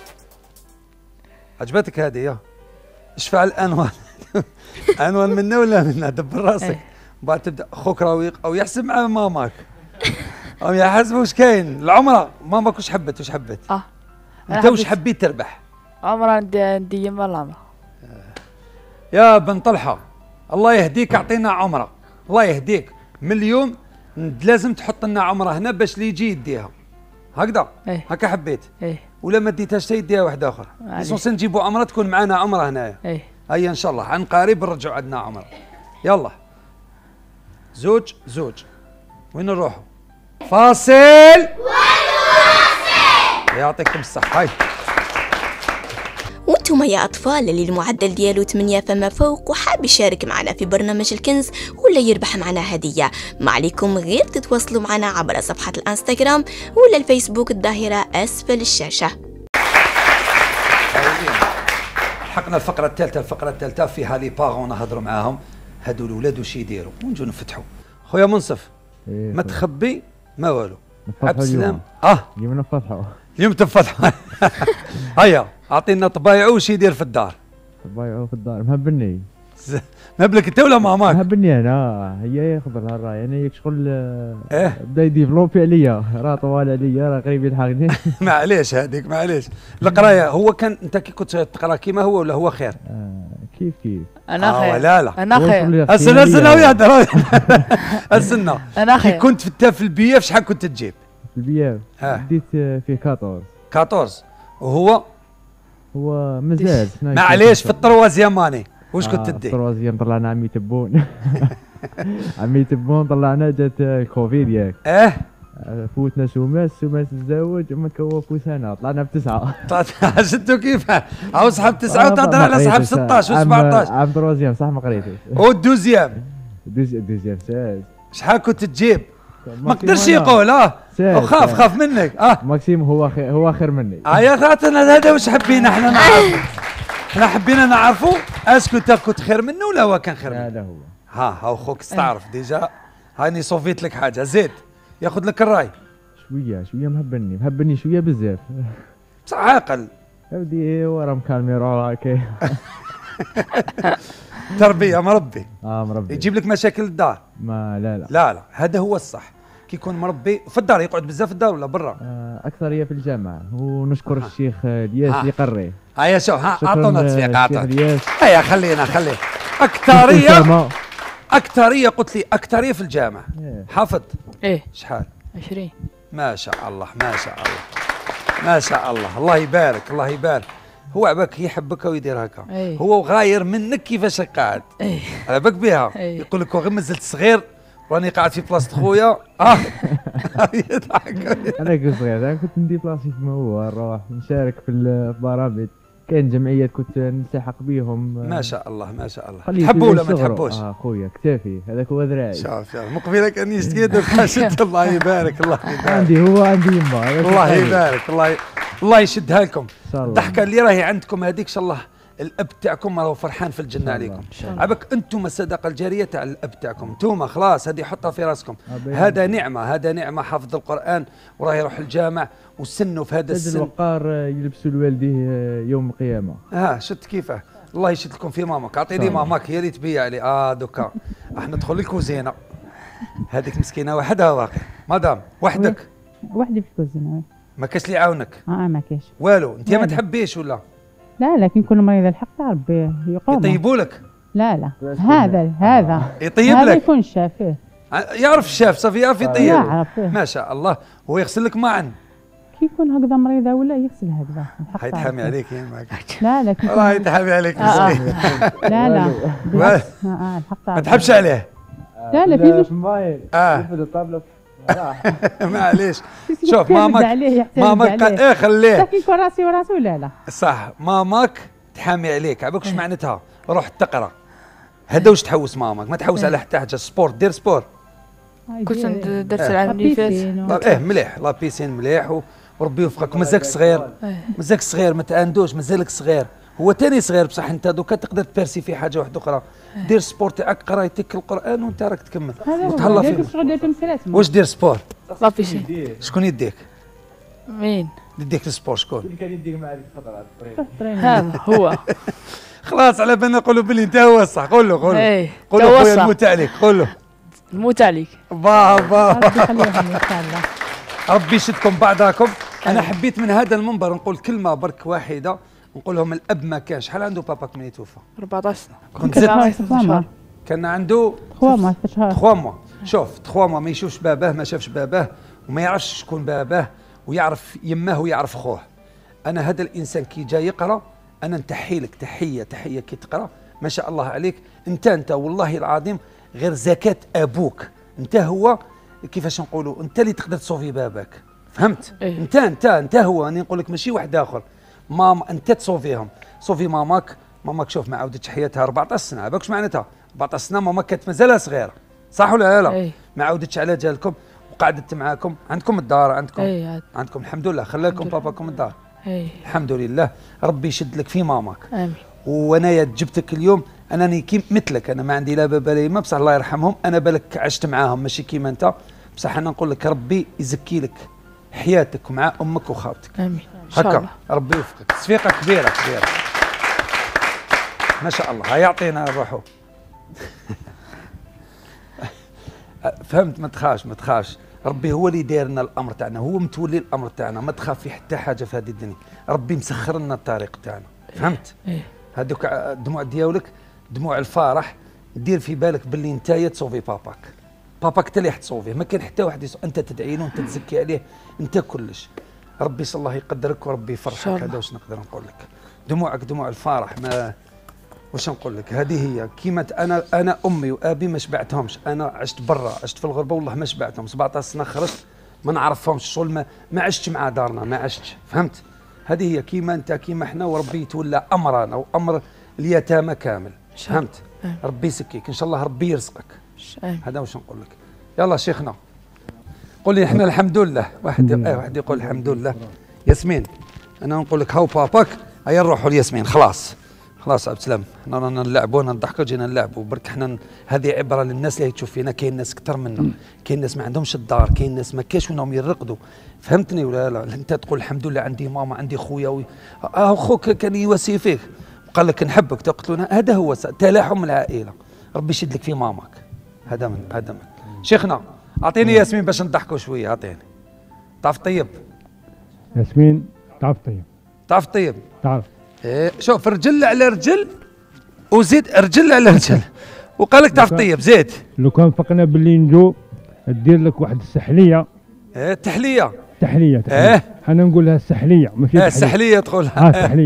عجبتك هذه؟ يا اشفع الانوان. انوان منا ولا منا دبر راسك. بعد تبدا خوك راويق او يحسب مع ماماك او يحسب واش كاين. العمره ماماك واش حبت واش حبت؟ اه انت واش حبيت تربح؟ عمره ندي يما العمره. يا بن طلحه الله يهديك اعطينا عمره. الله يهديك من اليوم لازم تحط لنا عمره هنا باش اللي يجي يديها هكذا. ايه هكا حبيت. ايه ولا ما ديتهاش حتى يديها واحده اخرى. ليسونسي نجيبوا عمره تكون معنا عمره هنايا. ايه هيا ان شاء الله عن قريب نرجعوا عندنا عمره. يلا زوج زوج. وين نروحوا؟ فاصل ونواصل. يعطيكم الصحة. هاي وانتم يا أطفال اللي المعدل ديالو ثمانية فما فوق وحاب يشارك معنا في برنامج الكنز ولا يربح معنا هدية، ما عليكم غير تتواصلوا معنا عبر صفحة الانستغرام ولا الفيسبوك الظاهرة أسفل الشاشة. حقنا الفقرة الثالثة. الفقرة الثالثة فيها لي باغون نهضروا معاهم هادو الولاد واش يديروا ونجوا نفتحوا. خويا منصف إيه ما تخبي ما والو. عبد السلام اه اليوم نفتحوا. اليوم تفتحوا. هيا اعطينا طبايعو واش يدير في الدار. طبايعو في الدار مهبني. مهبلك انت ولا ماماك؟ مهبني انا. هي يخبر هالراي انا ياك شغل. ايه بدا يديفلوبي عليا راه طوال عليا راه قريب يلحقني. معليش هذيك معليش. القرايه هو كان انت كي كنت تقرا كيما هو ولا هو خير؟ آه كيف كيف انا خير. آه لا لا انا خير. استنى استنى ويهدر. استنى انا خير. كي كنت في في البياف شحال كنت تجيب؟ في البياف بديت فيه أربعطاش. أربعطاش وهو هو مازال. معليش في الطروازيام اني واش كنت تدي؟ في الطروازيام طلعنا عمي تبون. عمي تبون طلعنا جات الكوفيد ياك. اه فوتنا سوماس سوماس تزوج ما كوفوا سنه طلعنا بتسعه. شفتوا كيف؟ عاو صاحب تسعه وتهضر على صاحب ستطاش و17. عام تروازيام صح ما قريتش. والدوزيام دوزيام ساز شحال كنت تجيب؟ ما قدرش يقول اه وخاف خاف منك. اه ماكسيم هو خير هو خير مني. اه يا خاطرنا هذا واش حبينا احنا نعرفوا. احنا حبينا نعرفوا اسكو انت كنت خير منه ولا هو كان خير منه؟ هذا هو. ها هاو خوك استعرف ديجا. هاني صوفيت لك حاجه. زيد ياخذ لك الراي. شويه شويه مهبني مهبني شويه بزاف. بصح عاقل. ودي ورا مكالميرو هكا. تربيه مربي. اه مربي. يجيب لك مشاكل الدار. ما لا لا لا لا هذا هو الصح. كي يكون مربي في الدار يقعد بزاف في الدار ولا برا؟ آه اكثر هي في الجامعه. ونشكر آه. الشيخ الياس اللي قري. هيا شوف ها اعطونا تصفيق. اعطونا. هيا خلينا خلينا. اكثريه اكثريه قلت لي اكثريه في الجامعه. إيه. حافظ؟ ايه شحال؟ عشرين. ما شاء الله ما شاء الله ما شاء الله. الله يبارك الله يبارك. هو عباك يحبك ويدير هكا، أيه. هو غاير منك كيفاش قاعد، أيه. على بالك بها، أيه. يقول لك غير مازلت صغير راني قاعد في بلاصه خويا. اه يضحك. انا كنت صغير انا كنت ندي بلاصتي كما هو، نروح نشارك في البرامج، كاين جمعيات كنت نلتحق بهم. ما شاء الله ما شاء الله. خليته تحبوا ولا ما يصغروا. تحبوش؟ اه خويا كتافي هذاك هو ذراعي. شوف شوف مقبله كان يشتي يدك شد. الله يبارك الله يبارك. عندي هو عندي يما. الله يبارك الله ي... الله يشدها لكم. ان شاء الله. الضحكه اللي راهي عندكم هذيك ان شاء الله الاب تاعكم راهو فرحان في الجنه عليكم. عبك انتم الصدقه الجاريه تاع الاب تاعكم، انتم خلاص هذه حطها في راسكم. هذا نعمه، هذا نعمه حفظ القران وراه يروح الجامع وسنوا في هذا السن. الوقار يلبسوا لوالديه يوم القيامه. اه شفت كيفاه. الله يشد لكم في مامك، اعطيني مامك هي اللي تبيع لي. اه دوكا احنا ندخل الكوزينه. هذيك مسكينه وحدها واقع. مدام وحدك؟ وحدي في الكوزينه. ما كاش اللي يعاونك؟ اه ما كاش والو. انت ما تحبيش ولا؟ لا لكن كل مريض الحق ربي يقوم. يطيبوا لك؟ لا لا هذا هذا يطيب هذا لك؟ يكون شافيه. يعرف الشاف صافي يعرف يطيب. يعرف ما شاء الله. هو يغسل لك معن؟ كي يكون هكذا مريضه ولا يغسل هكذا. حيتحامي عليك يا معك. لا لا كي والله يتحامي عليك مسكين. لا لا اه الحق ما تحبش عليه؟ لا لا في في الماي اه يفرد الطابله. معليش. شوف مامك مامك ايه خليه. لكن يكون راسي وراسه لا لا صح. مامك تحامي عليك عباك واش معناتها؟ روح تقرا. هذا واش تحوس مامك، ما تحوس على حتى حاجه. سبورت دير سبور. كنت درت العام اللي فات. ايه مليح لا بيسين مليح وربي يوفقك. مازالك صغير مازالك صغير ما تعاندوش مازالك صغير. هو تاني صغير بصح انت دوكا تقدر تبارسي في حاجه واحده اخرى. دير سبور تاعك قرايتك القران وانت راك تكمل وتهلا فيه. واش دير سبور؟ لا بيسين. شكون يديك؟ مين؟ يديك السبور شكون؟ اللي كان يديك مع هذيك الخطره. هذا هو. خلاص على بالنا نقولوا بلي انت هو الصح. قول له قول له ايه قول له خويا نموت عليك. قول له نموت عليك. بابا ربي يخليهم ان شاء الله. ربي يشدكم بعضاكم. انا حبيت من هذا المنبر نقول كلمه برك واحده، نقول لهم الاب ما كانش. شحال عنده باباك من يتوفى؟ أربعطاش سنه. كنت زدت كان عنده ثلاثة موا شهر. ثلاثة موا. شوف ثلاثة موا ما يشوفش باباه، ما شافش باباه وما يعرفش شكون باباه ويعرف يماه ويعرف خوه. انا هذا الانسان كي جاي يقرا انا نتحي لك تحيه تحيه كي تقرا ما شاء الله عليك. انت انت والله العظيم غير زكاه ابوك. انت هو كيفاش نقولوا انت اللي تقدر تصوفي باباك. فهمت؟ إيه؟ انت انت انت هو راني نقول لك ماشي واحد اخر. ماما انت تصوفيهم. صوفي ماماك. ماماك شوف ما عاودتش حياتها أربعطاش سنه. عباك واش معناتها؟ أربعطاش سنه ماما كانت مازالها صغيره صح ولا لا؟ إيه؟ ما عاودتش على جالكم وقعدت معاكم. عندكم الدار عندكم. إيه؟ عندكم الحمد لله. خلاكم باباكم الدار. إيه؟ الحمد لله. ربي يشد لك في ماماك. امين. وانايا جبتك اليوم انني كي مثلك. انا ما عندي لا بابا لا يما بصح الله يرحمهم. انا بالك عشت معاهم ماشي كيما انت بصح انا نقول لك ربي يزكي لك حياتك مع امك وخالتك. امين ان شاء هكا الله. ربي يوفقك. تصفيقه كبيره كبيره ما شاء الله. يعطينا روحه. فهمت؟ ما تخافش ما تخافش. ربي هو اللي داير لنا الامر تاعنا، هو متولي الامر تاعنا. ما تخاف في حتى حاجه في هذه الدنيا. ربي مسخر لنا الطريق تاعنا. فهمت؟ إيه؟ هذوك الدموع ديالك دموع الفرح دير في بالك باللي نتايا تصوفي باباك. باباك انت اللي حتصوفيه. ما كان حتى واحد يصوف. انت تدعي له انت تزكي عليه انت كلش. ربي صلى الله يقدرك وربي يفرحك. هذا واش نقدر نقول لك. دموعك دموع الفرح. ما واش نقول لك. هذه هي كيما انا انا امي وابي ما شبعتهمش. انا عشت برا عشت في الغربه والله ما شبعتهم. سبعطاش سنه خرجت ما نعرفهمش شغل. ما, ما عشتش مع دارنا ما عشتش. فهمت؟ هذه هي كيما انت كيما احنا وربي يتولى امرنا وامر اليتامى كامل. فهمت؟ ربي يسكيك ان شاء الله. ربي يرزقك. هذا واش نقول لك. يلا شيخنا قول لي احنا الحمد لله. واحد اه واحد يقول الحمد لله. ياسمين انا نقول لك هاو باباك. هيا نروحوا لياسمين. خلاص خلاص عبد السلام. حنا رانا نلعبوا نضحكوا جينا نلعبوا برك. حنا هذه عبره للناس اللي تشوف فينا. كاين ناس اكثر منا. كاين ناس ما عندهمش الدار. كاين ناس ما كاش وينهم يرقدوا. فهمتني ولا لا؟ انت تقول الحمد لله عندي ماما عندي خويا وي... اه خوك كان يواسي فيك وقال لك نحبك تقتلون. هذا هو تلاحم العائله. ربي يشد لك في ماماك. هذا من هذا من شيخنا. اعطيني ياسمين باش نضحكوا شويه. اعطيني. تعرف طيب؟ ياسمين تعرف طيب. تعرف طيب؟ تعرف. إيه شوف رجل على رجل وزيد رجل على رجل وقال لك تعرف طيب زيد. لو كان فقنا باللي نجو دير لك واحد السحليه. ايه تحليه. تحليه. ايه انا نقول لها السحليه ماشي ايه السحليه تقولها. اه السحليه.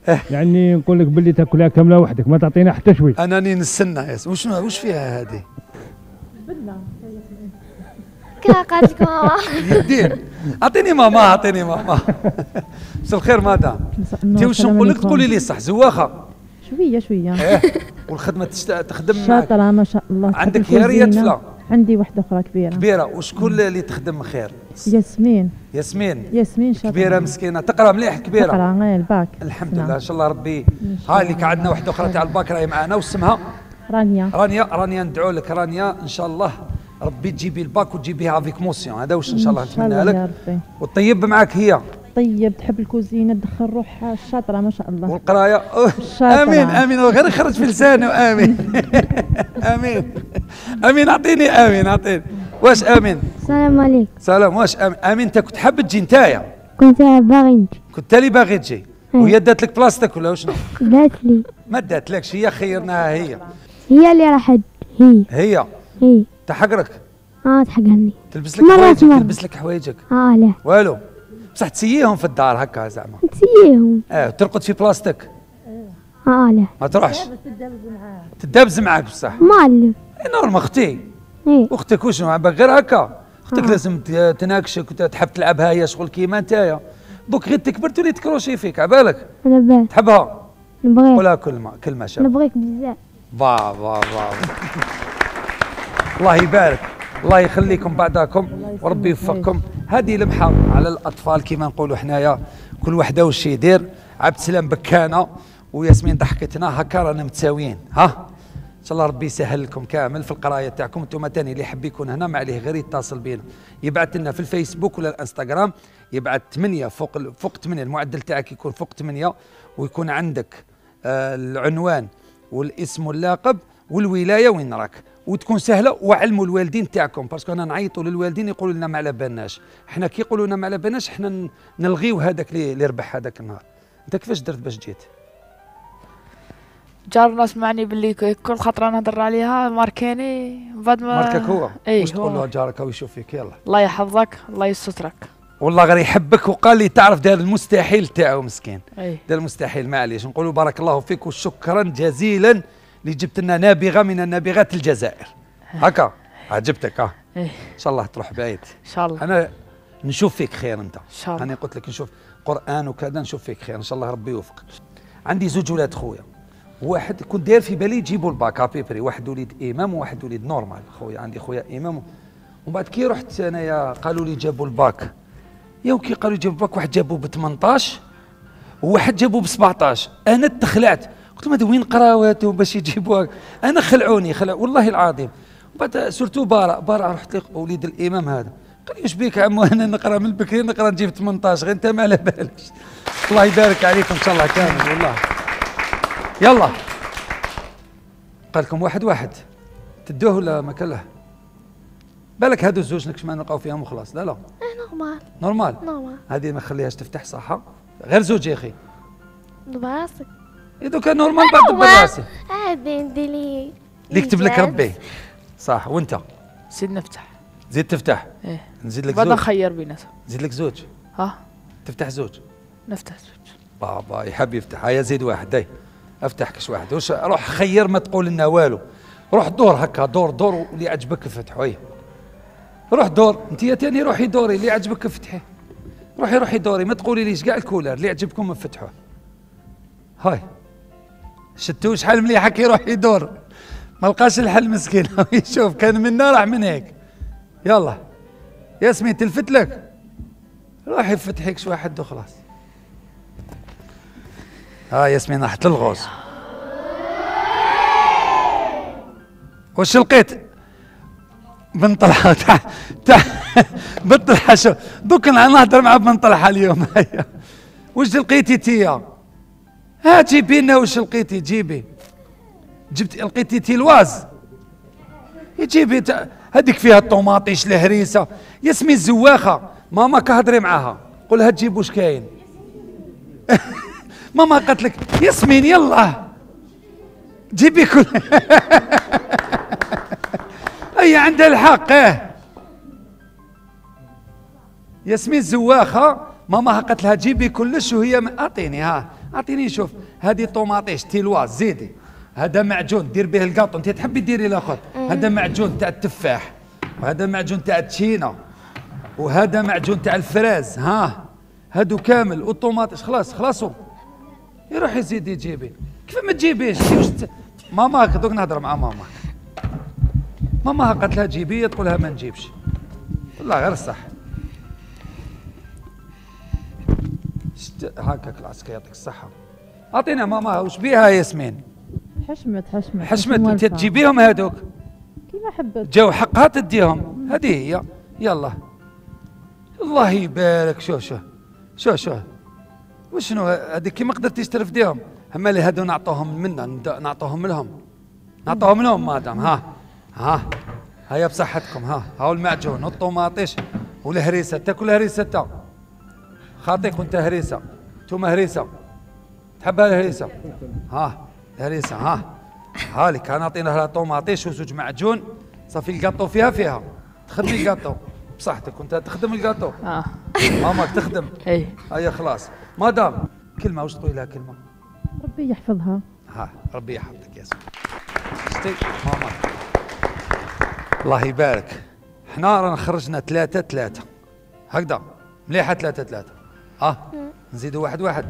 يعني نقول لك باللي تاكلها كامله وحدك ما تعطينا حتى شوي. انني نستنى يا سي. وش وش فيها هذه؟ بدنا كا قالت ماما يدين اعطيني ماما اعطيني ماما. مساء الخير مدام. انت واش نقول لك تقولي لي صح زواخه شويه شويه. ايه والخدمه تشت... تخدم معك شاطره ما شاء الله. عندك هي ريا طفله؟ عندي واحده اخرى كبيره. كبيره وشكون اللي تخدم خير؟ ياسمين. ياسمين ياسمين شاطره كبيره مسكينه تقرا مليح كبيره. تقرا غير الباك. الحمد لله ان شاء الله ربي. هاي اللي عندنا واحده اخرى تاع الباك راهي معنا واسمها رانيا. رانيا رانيا ندعو لك رانيا ان شاء الله ربي تجيبي الباك وتجيبيها افيك موسيون. هذا واش ان شاء الله نتمنى لك. والطيب معك هي طيب تحب الكوزينه تدخل روحها شاطره ما شاء الله. والقرايه امين امين غير خرج في لسانه امين. امين امين اعطيني امين اعطيني. واش امين؟ السلام عليكم. سلام. واش امين؟ امين انت كنت حاب تجي نتايا؟ كنت باغي نجي. كنت اللي باغي تجي وهي دات لك بلاصتك ولا وشنو؟ دات لي. ما دات لكش هي خيرناها هي. هي اللي راحت هي. هي هي تحقرك؟ اه تحقرني. تلبس لك حوايجك تلبس لك حوايجك؟ اه لا والو بصح تسييهم في الدار هكا زعما؟ تسييهم. اه ترقد في بلاصتك؟ اه لا ما تروحش؟ تدابز معاك بصح؟ مالف. نورمال اختي. ايه اختك وشنو باغي غير هكا؟ اختك آه. لازم تناقشك وتحب تلعبها هي شغل كيما نتايا. دوك غير تكبر تولي تكروشي فيك عبالك؟ لاباس. تحبها؟ نبغيك. ولا كلمه كلمه شاب. نبغيك بزاف. با با با الله يبارك الله يخليكم بعداكم وربي يوفقكم. هذه لمحه على الاطفال كيما نقولوا حنايا كل وحده وش يدير. عبد السلام بكانا وياسمين ضحكتنا هكا رانا متساويين. ها ان شاء الله ربي يسهل لكم كامل في القرايه تاعكم. انتم ثاني اللي يحب يكون هنا ما عليه غير يتصل بينا يبعث لنا في الفيسبوك ولا الانستغرام. يبعث ثمانية فوق فوق ثمانية المعدل تاعك يكون فوق ثمانية ويكون عندك آه العنوان والاسم واللقب والولايه وين راك وتكون سهله. وعلموا الوالدين تاعكم باسكو انا نعيطوا للوالدين يقولوا لنا ما على بالناش. احنا كي يقولوا لنا ما على بالناش احنا نلغيو هذاك اللي ربح هذاك النهار. انت كيفاش درت باش جيت؟ جارنا سمعني باللي كل خطره نهضر عليها ماركاني بعد ما ماركك هو. ايه واش تقول له جارك هو يشوف فيك؟ يلا الله يحفظك الله يسترك. والله غير يحبك وقال لي تعرف دار المستحيل تاعو مسكين. ايه دار المستحيل معليش نقولوا بارك الله فيك وشكرا جزيلا اللي جبت لنا نابغه من النابغات الجزائر. هكا عجبتك اه؟ ايه ان شاء الله تروح بعيد ان شاء الله. انا نشوف فيك خير انت ان شاء الله. انا قلت لك نشوف قران وكذا نشوف فيك خير ان شاء الله ربي يوفقك. عندي زوج ولاد خويا واحد كنت داير في بالي يجيبوا الباك ابيبري واحد وليد امام وواحد وليد نورمال. خويا عندي خويا امام ومن بعد كي رحت انايا قالوا لي جابوا الباك. يا كي قالوا جابوا الباك واحد جابوا ب ثمنطاش وواحد جابوا ب سبعطاش. انا تخلعت قلت لهم هذا وين قراواتهم باش يجيبوها؟ انا خلعوني خلع والله العظيم. بعد سورتو بارا بارا رحت لوليد الامام هذا قال لي واش بيك عمو انا نقرا من البكري نقرا نجيب ثمنطاش غير انت ما على بالكش. الله يبارك عليكم ان شاء الله كامل والله. يلا قال لكم واحد واحد تدوه ولا ما كان له؟ بالك هادو الزوج نكش ما نلقاو فيهم وخلاص. لا لا نورمال نورمال نورمال. هذه ما نخليهاش تفتح صحة غير زوج يا اخي. براسك اذا كان نورمال بعد براسي عادي ندير لي اللي يكتب لك ربي صح. وانت زيد نفتح زيد تفتح. ايه نزيد لك بعد زوج نخير بيناتهم. نزيد لك زوج. ها تفتح زوج نفتح زوج. بابا يحب يفتح. هيا زيد واحد داي افتح كش واحد وش روح خير ما تقول لنا والو. روح دور هكا دور دور واللي عجبك فتحه. هيا روح دور انت يا تاني روحي دوري اللي عجبك فتحيه. روحي روحي دوري ما تقولي ليش كاع الكولر اللي عجبكم نفتحوه. هاي شتو شحال مليح كي يروح يدور ما لقاش الحل مسكين. يشوف كان منا راح من هيك. يلا ياسمين تلفت لك روحي فتحيك شي واحد وخلاص. ها ياسمين راحت للغوص. وش لقيت؟ بن طلحه تاع تاع بن طلحه. شو دوك نهضر مع بن طلحه اليوم. هيا وش لقيتي تيا؟ ها جيبي لنا وش لقيتي جيبي. جبت لقيتي تيلواز جيبي هذيك فيها الطوماطيش الهريسه. ياسمين زواخه ماما كهضري معاها قولها تجيب واش كاين. ماما قالت لك ياسمين يلا جيبي كل. هي عندها الحق. اه ياسمين زواخه ماما قالت لها جيبي كلش وهي اعطيني ها اعطيني شوف هذه طوماطيش تيلواز زيدي. هذا معجون دير به الكاطو، انت تحبي ديري الاخر. هذا معجون تاع التفاح، وهذا معجون تاع التشينا، وهذا معجون تاع الفراز. ها هادو كامل والطوماطيش خلاص خلاصوا. يروح يزيد يجيبي كيف ما تجيبيش. ماما دوك نهضر مع ماما. ماما قالت لها جيبي، تقولها ما نجيبش. والله غير الصح. هكاك العسكر يعطيك الصحة. أعطينا ماما وش بيها ياسمين؟ حشمت حشمت حشمت أنت تجيبيهم هذوك كيما حبت. جو حقها تديهم. هذه هي. يلا الله يبارك. شو شو شو شو وشنو هذيك كي ما قدرتيش ترفديهم. هما اللي هادو نعطوهم منا نعطوهم لهم نعطوهم لهم مادام. ها ها هيا بصحتكم. ها هاو المعجون والطوماطيش والهريسة. تاكل هريسة تا خاطيك وانت هريسة. انتوما هريسة تحبها الهريسة. ها الهريسة. ها هالك نعطينا لها طوماطيش وزوج معجون صافي. الكاطو فيها فيها تخدمي الكاطو بصحتك وانت تخدم الكاطو. اه ماماك تخدم. اي هيا خلاص. مدام كلمة وش تقولي لها كلمة؟ ربي يحفظها. ها ربي يحفظك يا سيدي. شتي ماما الله يبارك. احنا رانا خرجنا ثلاثة ثلاثة هكذا مليحة. ثلاثة ثلاثة. اه نزيدوا واحد واحد.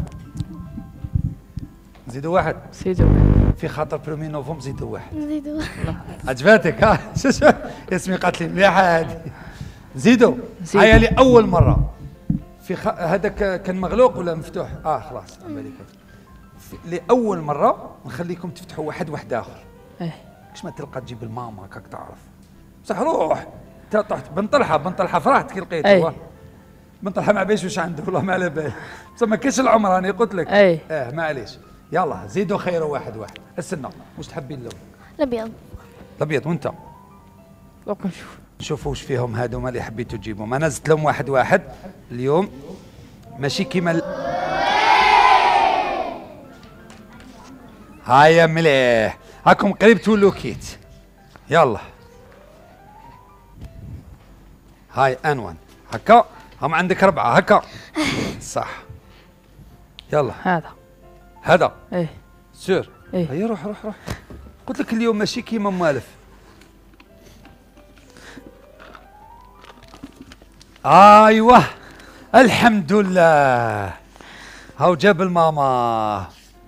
نزيدوا واحد. زيدوا في خاطر برومي نوفمبر زيدوا واحد. نزيدوا واحد. عجباتك ها؟ شو شو ياسمين قالت لي مليحة هذه. نزيدوا. هيا لأول مرة في خ... هذاك كان مغلوق ولا مفتوح؟ اه خلاص بالك. لأول مرة نخليكم تفتحوا واحد واحد آخر. ايه كش ما تلقى تجيب الماما هكاك تعرف. بصح روح طحت بنطلحة بنطلحة فرحت كي لقيته. ايه بنطلحة ما بيش واش عنده والله ما على بالي. بصح ما كاينش العمر راني قلت لك. ايه اه معليش. يلا زيدوا خيروا واحد واحد. استنى واش تحبين اللون؟ الابيض. الابيض. وانت؟ دوك نشوف. شوفوا واش فيهم هذوما اللي حبيتوا تجيبهم. انا زدت لهم واحد واحد اليوم ماشي كيما ال... هيا مليح. هاكم قريب تولوا كيت. يلا هاي انون هكا. هم عندك اربعه هكا صح. يلا هذا هذا. ايه سور. ايه هيا روح روح روح. قلت لك اليوم ماشي كيما موالف. ايوه الحمد لله. هاو جاب الماما.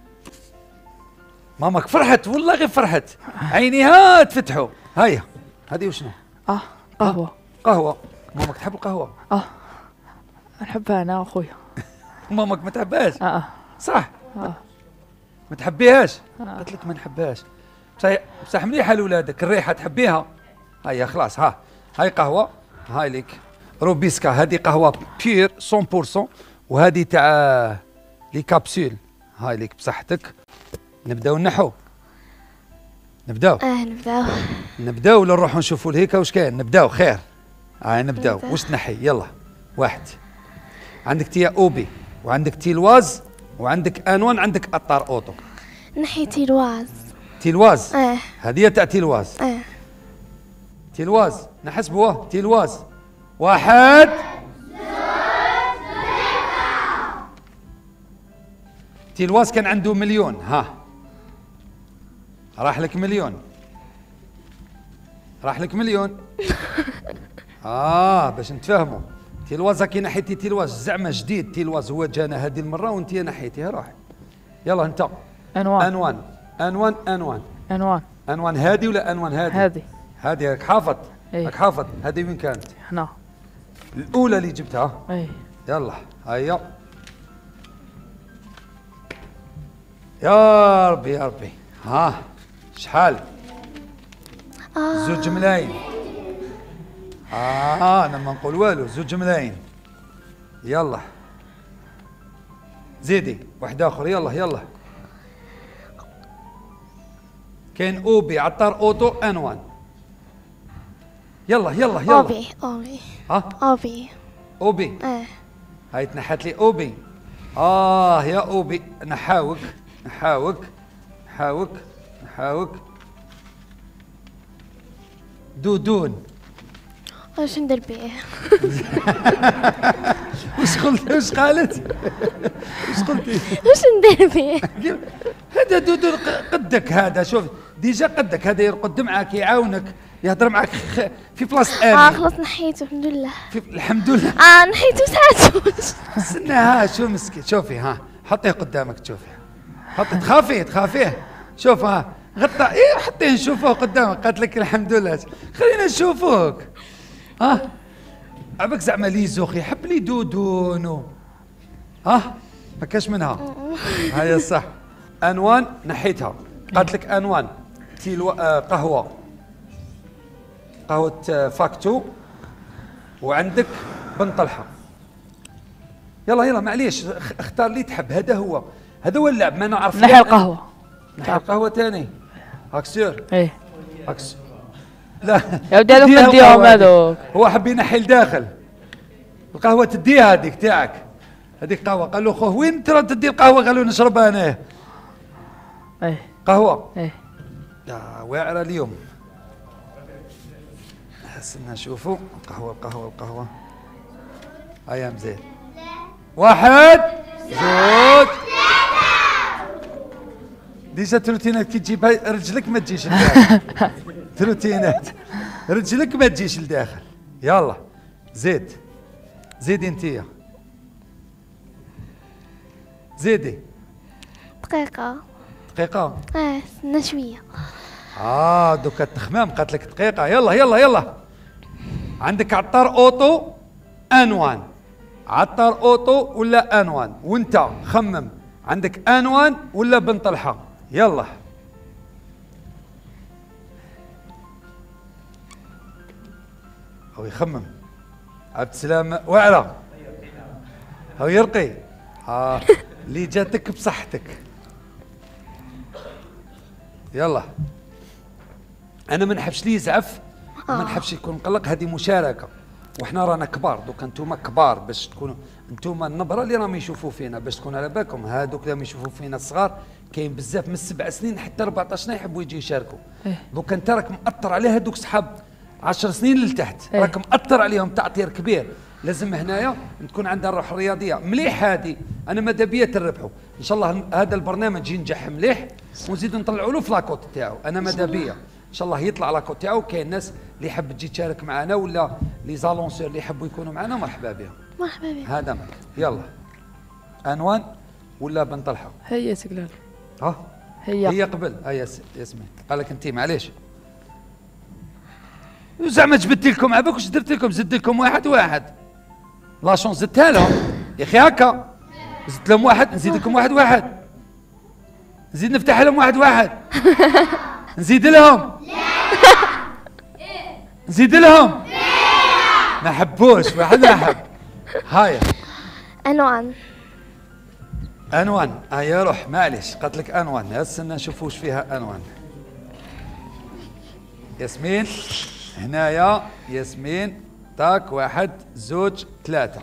ماماك فرحت والله غير فرحت. عينيها تفتحوا. هيا هذه وشنو؟ اه قهوة. قهوة. ماماك تحب القهوة؟ اه نحبها انا واخويا. ماماك ما تحبهاش؟ اه صح؟ اه ما تحبيهاش؟ آه. قلت لك ما نحبهاش. بصح بصح مليحة لولادك الريحة تحبيها. هيا خلاص. ها هاي قهوة. هاي ليك روبيسكا. هذه قهوة بير مية بالمية وهذه تاع لي كابسول. هاي ليك بصحتك. نبداو نحو. نبداو. اه نبداو. نبداو ولا نروحوا نشوفوا الهيكا واش كاين؟ نبداو خير. هاي نبداو. واش تنحي؟ يلا واحد. عندك تيا اوبي وعندك تيلواز وعندك انوان عندك اطار اوتو. نحي تيلواز. تيلواز. اه هذه تاع تيلواز. اه تيلواز نحسبوه. تيلواز واحد. تيلواز كان عنده مليون. ها راح لك مليون. راح لك مليون. اه باش نتفاهموا. تيلواز كي نحيتي تيلواز زعما جديد. تيلواز هو جانا هذه المره وانت نحيتيها. روح يلا انت. انوان انوان انوان انوان انوان انوان. هذه ولا انوان هذه؟ هذه هذه راك حافظ. ايه راك حافظ. هذه وين كانت؟ هنا الاولى اللي جبتها. ايه يلا هيا. يا ربي يا ربي. ها شحال؟ آه. زوج ملايين. اه انا ما نقول والو. زوج ملايين. يلا زيدي واحد اخر. يلا يلا. كاين اوبي عطار اوتو انوان. يلا يلا يلا. اوبي اوبي. ها اوبي اوبي. اه هاي تنحت لي اوبي. اه يا اوبي. نحاوك نحاوك نحاوك نحاوك. دودون. واش ندير بيه؟ وش قلت وش قالت؟ وش قلتي؟ وش ندير فيه؟ هذا دودو قدك هذا شوف ديجا قدك هذا يرقد معاك يعاونك يهضر معاك في بلاصه امين. اه خلاص نحيته الحمد لله. في الحمد لله. اه نحيته ساعته. استنى ها شو مسكين شوفي ها حطيه قدامك تشوفي حطي تخافيه تخافيه شوف ها غطى ايه حطيه نشوفوه قدامك قالت لك الحمد لله خلينا نشوفوك ها عبك زعما لي زوخ يحب لي دودونو ها ما كاش منها هيا صح. انوان نحيتها قالت لك انوان تيلو آه قهوه قهوه فاكتو وعندك بن طلحه. يلا يلا معليش اختار اللي تحب هذا هو هذا هو اللعب ما نعرف. نحي القهوه نحي القهوه ثاني هاك سير ايه هاك سير. لا يا ودي هذوك نديهم هذوك هو حب ينحي لداخل القهوه تديها هذيك تاعك هذيك قهوه قال له خوه وين ترى تدي القهوه قالوا نشربها انا ايه قهوه ايه يا واعره اليوم. حسنا نشوفوا القهوه القهوه القهوه هيا مزيان واحد زوج ديجا تروتينات كي تجيبها رجلك ما تجيش لداخل تروتينات رجلك ما تجيش لداخل. يلا زيد زيدي انتيا زيدي دقيقة دقيقة اه استنى شوية. اه دوكا التخمام قالت لك دقيقة. يلا يلا يلا عندك عطار اوطو انوان عطار اوطو ولا انوان وانت خمم عندك انوان ولا بن طلحه. يلا هو يخمم عبد السلام وعرة هو يرقي ها اللي جاتك بصحتك. يلا انا ما نحبش لي يزعف ما نحبش يكون مقلق. هذه مشاركه وحنا رانا كبار دوك انتوما كبار باش تكونوا انتوما النبره اللي راهم يشوفوا فينا باش تكون على بالكم. هادوك اللي راهم يشوفوا فينا الصغار كاين بزاف من السبع سنين حتى أربعطاش سنه يحبوا يجوا يشاركوا. دوك انت راك مأثر على هادوك صحاب عشر سنين لتحت إيه. راك مأثر عليهم تأثير كبير. لازم هنايا تكون عندها الروح الرياضيه مليح. هذه انا ماذا بيا تربحوا ان شاء الله هذا البرنامج ينجح مليح ونزيدوا نطلعوا له في لاكوت تاعو. انا ماذا بيا ان شاء الله يطلع لاكوت تاعو. كاين ناس اللي يحب تجي تشارك معنا ولا لي زالونسور اللي يحبوا يكونوا معنا مرحبا بهم. مرحبا بك. هذا مك. يلا انوان ولا بن طلحه؟ هي سكلال ها هي هي قبل هيا ياسمين قال لك انت معليش زعما جبدت لكم عباك واش درت لكم زدت لكم واحد واحد لا شونس زدتها لهم يا اخي هكا زدت لهم واحد نزيد لكم واحد واحد نزيد نفتح لهم واحد واحد نزيد لهم نزيد لهم ما حبوش واحد ما حب. هايا انوان انوان هيا روح معليش قالت لك انوان استنى نشوف واش فيها انوان. ياسمين هنايا ياسمين تاك واحد زوج ثلاثة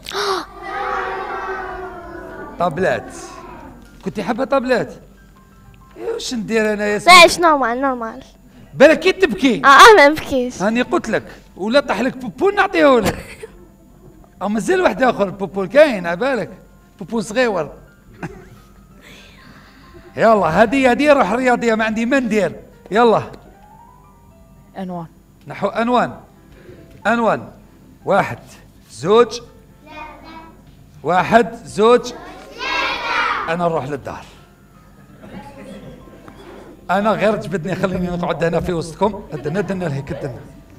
طابلات. كنت حابة طابلات؟ واش ندير انا ياسمين؟ لا ايش نورمال نورمال. بالك كي تبكي اه ما نبكيش. هاني قلت لك ولا طاح لك بوبون نعطيه لك. او مازال واحد اخر بوبون كاين عبالك بوبون صغيور. يلا هذه هذه روح رياضية ما عندي ما ندير. يلا انوان نحو انوان انوان واحد زوج واحد زوج انا نروح للدار. انا غير جبدني خليني نقعد هنا في وسطكم. ادنا ادنا لهيك ادنا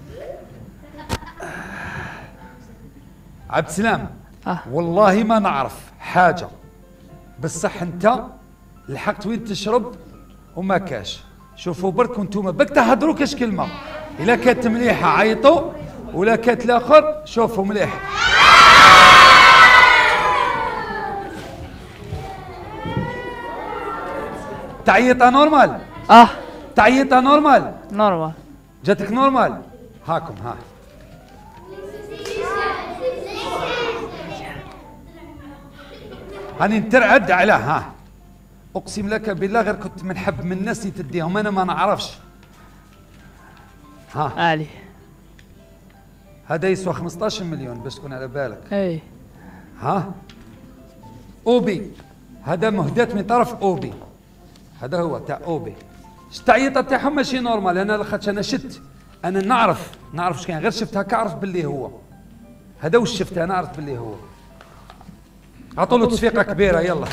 عبد السلام آه. والله ما نعرف حاجه بصح انت لحقت وين تشرب وما كاش. شوفوا برك انتوما بك تهضروا كاش كلمه الا كانت مليحه عيطوا ولا كانت الاخر شوفوا مليح. تعيطها نورمال؟ اه تعيطها نورمال؟ نورمال جاتك نورمال؟ هاكم ها هاني نترعد على ها اقسم لك بالله غير كنت منحب من الناس اللي تديهم انا ما نعرفش. ها علي هذا يسوى خمسطاش مليون باش تكون على بالك. اي ها اوبي، هذا مهدات من طرف اوبي، هذا هو تاع اوبي. التعييطه تاعهم ماشي نورمال، انا لاخاطش انا شت، انا نعرف نعرف اش كاين، غير شفت هكا عرفت باللي هو هذا، واش شفت انا عرفت باللي هو. عطوا له تصفيقه كبيره يلا.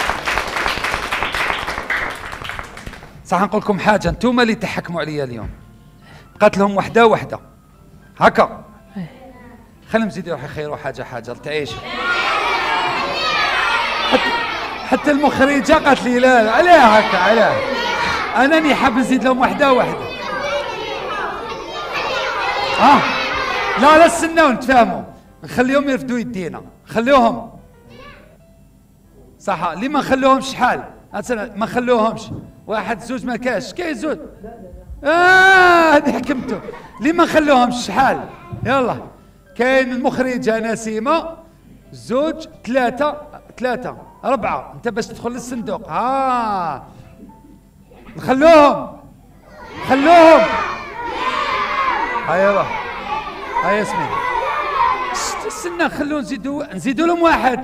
صح نقول لكم حاجه، انتم اللي تحكموا عليا اليوم، بقات لهم وحده وحده هكا، خليهم يزيدوا يروحوا يخيروا حاجه حاجه لتعيشوا. حتى, حتى المخرجه قالت لي لا, لا علاه هكا علاه، انني حاب نزيد لهم وحده وحده. ها آه. لا لا استناو نتفاهموا، نخليهم يرفدوا يدينا، خليوهم صح. اللي ما نخلوهمش شحال ما نخلوهمش، واحد زوج ما كاش، كاين زوج اه هذه حكمته. اللي ما نخلوهمش شحال يلا. كاين المخرجه نسيمه، زوج ثلاثه ثلاثه اربعه، انت باش تدخل للصندوق. ها آه. نخلوهم خلوهم. هيا يلا هيا ياسمين استنى، خلوهم نزيدوا نزيدوا لهم واحد.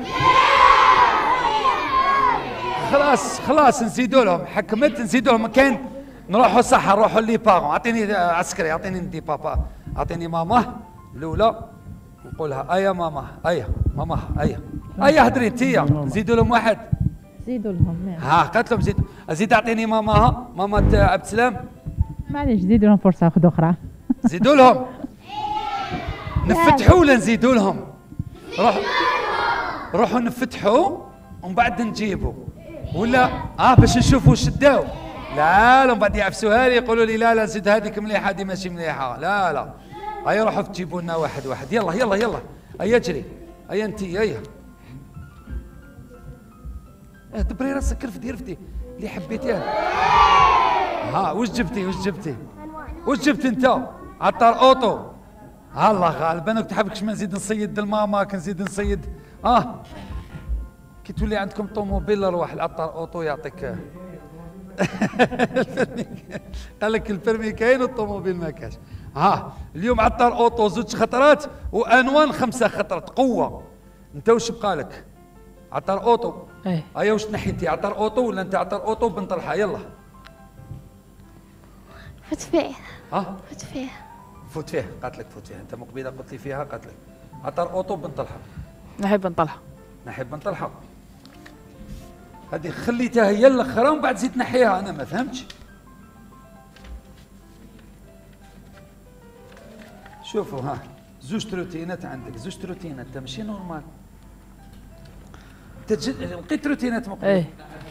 خلاص خلاص نزيدوا لهم، حكمت نزيدوا لهم. كاين نروحوا صح نروحوا لي بارون. اعطيني عسكري، اعطيني ندي بابا، اعطيني ماما الاولى نقولها ايا ماما ايا ماما ايا ايا هدري انتيا. نزيدوا لهم واحد، زيدوا لهم. ها قالت لهم زيد زيد اعطيني ماماها ماما تاع عبد السلام. معليش زيدوا لهم فرصه واحده اخرى. زيدوا لهم نفتحوا ولا نزيدوا لهم؟ روح روحوا نفتحوا ومن بعد نجيبوا ولا اه باش نشوفوا واش داو. لا لا من بعد يعفسوها لي يقولوا لي لا لا زيد هذيك مليحه هذه ماشي مليحه. لا لا هيا روحوا تجيبوا لنا واحد واحد. يلا يلا يلا هيا اجري هيا انت هيا دبري راسك، رفدي رفدي اللي حبيتيه. ها واش جبتي واش جبتي واش جبت انت؟ عطار اوطو. الله غالب انا كنت حابك ما نزيد نصيد الماما، كنزيد نصيد اه كي تولي عندكم طوموبيل روح العطار اوطو يعطيك. قال لك البرمي كاين والطوموبيل ما كاش. ها اليوم عطار اوطو زوج خطرات وانوان خمسه خطرات قوه. انت واش بقى لك؟ عطار اوطو. ايه هيا واش تنحي انت؟ عطار اوطو ولا انت عطار اوطو بن طلحه؟ يلا فوت فيه. ها فوت فيه فوت فيه. قالت لك فوت فيه، انت مقبله قلت لي فيها. قالت لك عطار اوطو بن طلحه. نحب نطلحه نحب بن طلحه. هذه خليتها هي الاخرى ومن بعد زيد نحيها. انا ما فهمتش. شوفوا ها زوج تروتينات عندك، زوج تروتينات انت ماشي نورمال. لقيت روتينات مقبله. ايه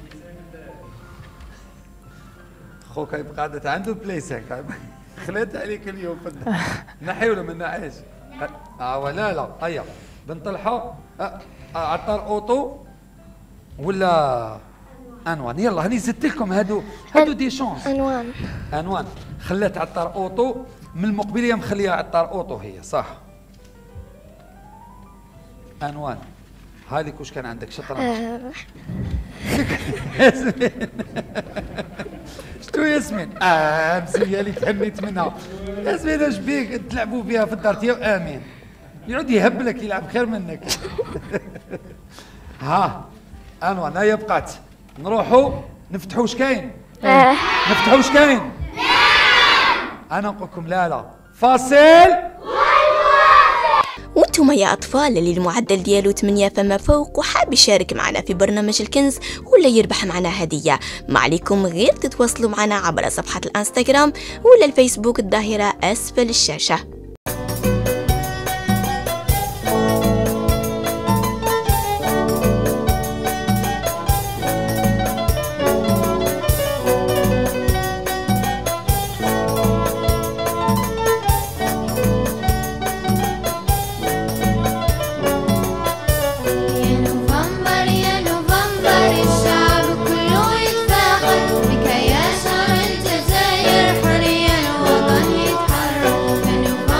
خوك يبقى قاعدة عنده بلايسك خليت عليك اليوم نحي ولا ما نحيش؟ اه ولا لا هيا بن طلحه آه. عطار اوطو ولا انوان. يلا هاني زدت لكم هادو هادو دي شونس. انوان انوان خلات عطار اوطو من المقبليه مخليها عطار اوطو هي صح. انوان هذيك واش كان عندك شطرنج؟ ياسمين شتو ياسمين؟ اه مزيه اللي تهنيت منها. ياسمين اش بيك تلعبوا بها في الدار يا امين؟ يعود يهبلك يلعب خير منك. ها انوان هيا بقات نروحوا نفتحوا واش كاين؟ نفتحوا واش كاين؟ انا نقول لكم لا لا فاصل. وانتم يا أطفال اللي المعدل ديالو ثمانية فما فوق وحاب يشارك معنا في برنامج الكنز ولا يربح معنا هدية، ما عليكم غير تتواصلوا معنا عبر صفحة الانستغرام ولا الفيسبوك الظاهرة أسفل الشاشة. بك يا شعب الجزائر حريا الوطن يتحرك.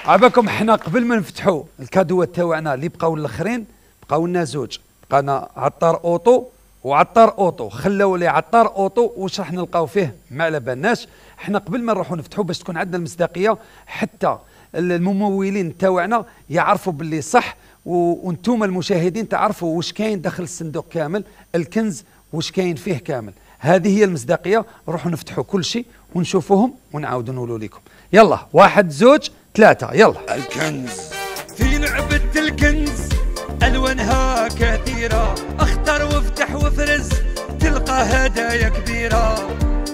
عباكم حنا قبل ما نفتحوا الكادوات تاوعنا اللي بقاو الاخرين بقاو لنا زوج، بقانا عطار اوطو وعطار اوطو، خلاو لي عطار اوطو واش راح نلقاو فيه ما على بالناش. حنا قبل ما نروحوا نفتحوا باش تكون عندنا المصداقيه حتى الممولين تاوعنا يعرفوا باللي صح، وانتم المشاهدين تعرفوا واش كاين داخل الصندوق كامل، الكنز واش كاين فيه كامل. هذه هي المصداقيه. نروحوا نفتحوا كل شيء ونشوفوهم ونعاودوا نقولوا لكم. يلا واحد زوج ثلاثه يلا. الكنز في لعبه الكنز الوانها كثيره، اختر وافتح وافرز تلقى هدايا كبيره.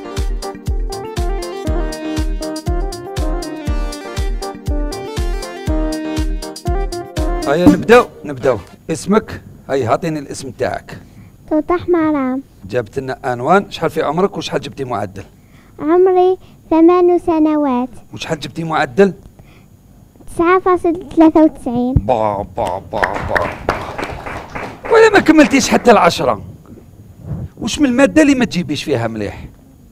هيا نبداو نبداو. اسمك؟ هيا اعطيني الاسم تاعك. توضح مرام. جابت لنا عنوان. شحال في عمرك وشحال جبتي معدل؟ عمري ثمان سنوات. وشحال جبتي معدل؟ تسعة فاصل ثلاثة وتسعين. با با با با ولا ما كملتيش حتى العشرة. وش من المادة اللي ما تجيبيش فيها مليح؟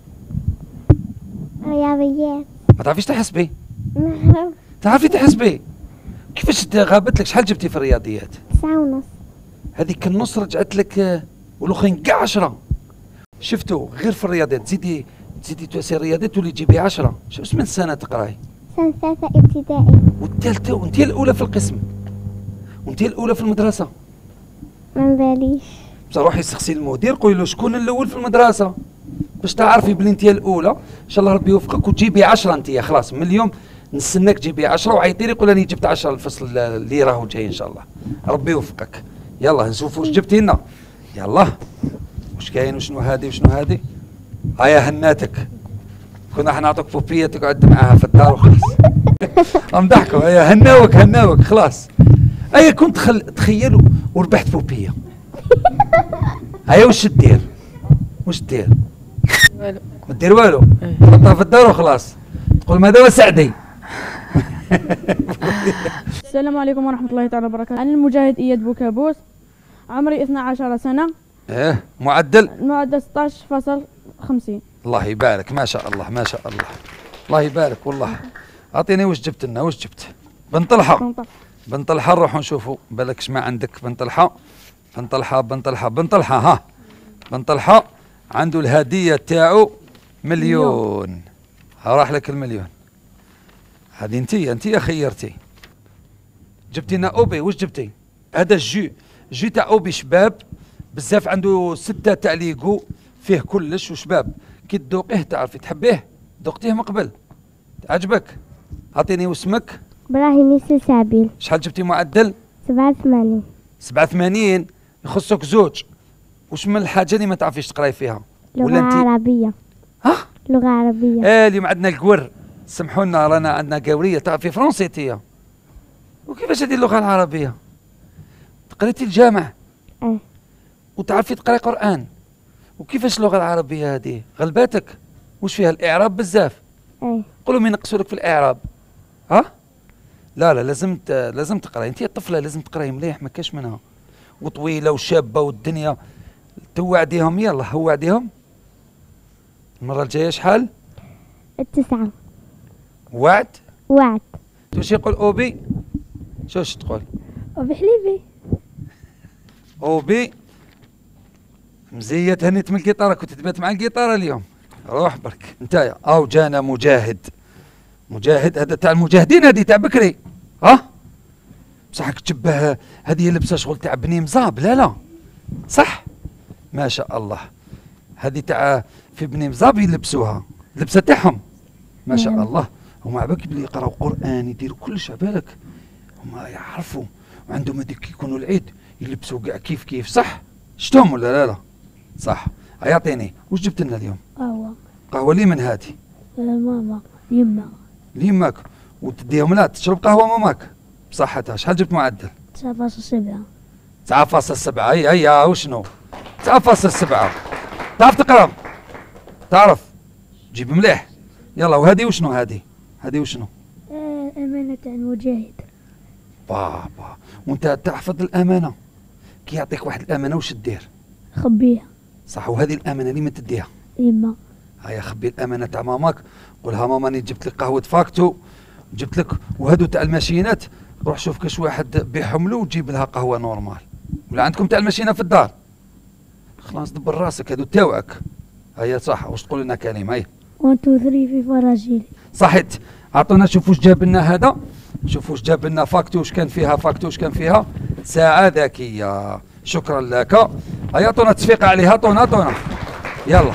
رياضيات. ما تعرفيش تحسبي؟ تعرفي تحسبي؟ كيفاش غابت لك؟ شحال جبتي في الرياضيات؟ تسعة ونص. هذيك النص رجعت لك والاخرين كاع عشرة. شفتوا غير في الرياضيات تزيدي تزيدي تواسي الرياضيات تولي تجيبي عشرة. شو اسم السنة تقراي؟ سنة ثالثة ابتدائي. والثالثة وانت الأولى في القسم وانت الأولى في المدرسة. ما نباليش. بصح روحي سقسي المدير قولي له شكون الأول في المدرسة باش تعرفي بلي انت الأولى. إن شاء الله ربي يوفقك وتجيبي عشرة انت. خلاص من اليوم نستناك تجيبي عشرة وعيطي لي قول راني جبت عشرة الفصل اللي راهو جاي إن شاء الله. ربي يوفقك. يلا نشوفوا واش جبتي لنا. يلا واش كاين وشنو هادي وشنو هادي. هيا هناتك. كنا حنعطوك بوبية تقعد معاها في الدار وخلاص. هم ضحكوا. هيا هناوك هناوك خلاص. هيا كنت تخل... تخيلوا وربحت بوبية. هيا وش تدير؟ وش تدير؟ والو. ما دير والو. تحطها في الدار وخلاص. تقول ماذا وسعدي. السلام عليكم ورحمة الله تعالى وبركاته. أنا المجاهد إياد بوكابوس، عمري اثنا عشر سنة. ايه معدل؟ معدل ستة عشر فاصل خمسين. الله يبارك ما شاء الله ما شاء الله. الله يبارك والله. اعطيني وش جبت لنا وش جبت؟ بنت طلحة. بنت طلحة نروحوا نشوفوا بالك ما عندك بنت طلحة. بنت طلحة بنت طلحة بنت طلحة ها. بنت طلحة عنده الهدية تاعو مليون. راح لك المليون. هذه انتي انتي خيرتي. جبتي لنا اوبي. وش جبتي؟ هذا الجو جو تاع اوبي شباب بزاف، عنده ستة تاع ليغو فيه كلش وشباب. كي تذوقيه تعرفي تحبيه. ذوقتيه من قبل عجبك. اعطيني واسمك. ابراهيم سلسابيل. شحال جبتي معدل؟ سبعة وثمانين. سبعة وثمانين. يخصك زوج. وش من الحاجة اللي ما تعرفيش تقراي فيها؟ لغة عربية. ها؟ لغة عربية. اه اليوم عندنا القور. سمحوا لنا رانا عندنا قورية. تعرفي فرنسيتية. وكيفاش هذه اللغة العربية؟ قريتي الجامع؟ اه. وتعرفي تقراي قرآن. وكيفاش اللغة العربية هذه؟ غلباتك؟ وش فيها الإعراب بزاف؟ ايه. قولوا مين ينقصوا لك في الإعراب؟ ها؟ لا لا لازم ت... لازم تقراي. انت الطفلة لازم تقراي مليح ما كاش منها. وطويلة وشابة والدنيا توعديهم. يلا هو وعديهم. المرة الجاية شحال؟ التسعة. وعد؟ وعد. واش يقول أوبي؟ شوش تقول؟ أوبي حليبي. أوبي مزية تهنيت من القيطارة. كنت تبات مع القيطارة اليوم. روح برك نتايا. أو جانا مجاهد. مجاهد هذا تاع المجاهدين. هذه تاع بكري. ها؟ بصحك تشبه هذه لبسة شغل تاع بني مزاب. لا لا صح ما شاء الله. هذه تاع في بني مزاب يلبسوها لبسة تاعهم ما شاء الله. هما عباك بلي يقراو قرآن يديروا كلش عبالك. هما يعرفوا وعندهم هذيك يكونوا العيد يلبسوا كاع كيف كيف. صح شتهم ولا لا لا؟ صح. يعطيني وش جبت لنا اليوم؟ قهوة. قهوة لي من هاتي؟ ماما يما. ليماك. وتديهم لا تشرب قهوة ماماك بصحتها. شحال جبت معدل؟ تسعة فاصل سبعة. تسعة فاصل سبعة. هيا هيا وشنو؟ تسعة فاصل سبعة. تعرف تقرا؟ تعرف؟ جيب مليح. يلا وهذه وشنو هذه؟ هذه وشنو؟ آه أمانة المجاهد. بابا وانت تحفظ الأمانة. كي يعطيك واحد الأمانة وش تدير؟ خبيها. صح. وهذه الأمانة اللي ما تديها؟ يما. هيا خبي الأمانة تاع ماماك. قولها ماما راني جبت لك قهوة فاكتو جبت لك وهادو تاع الماشينات، روح شوف كاش واحد بيحملو وتجيب لها قهوه نورمال. ولا عندكم تاع الماشينه في الدار؟ خلاص دبر راسك، هادو تاوعك. هيا صح، واش تقول لنا كريم؟ هيا واحد اثنين ثلاثة في فراجيلي. صحيت. عطونا شوفوا واش جاب لنا هذا، شوفوا واش جاب لنا فاكتو، واش كان فيها فاكتو، واش كان فيها ساعة ذكية. شكرا لك. هيا عطونا تصفيق عليها، عطونا عطونا يلا.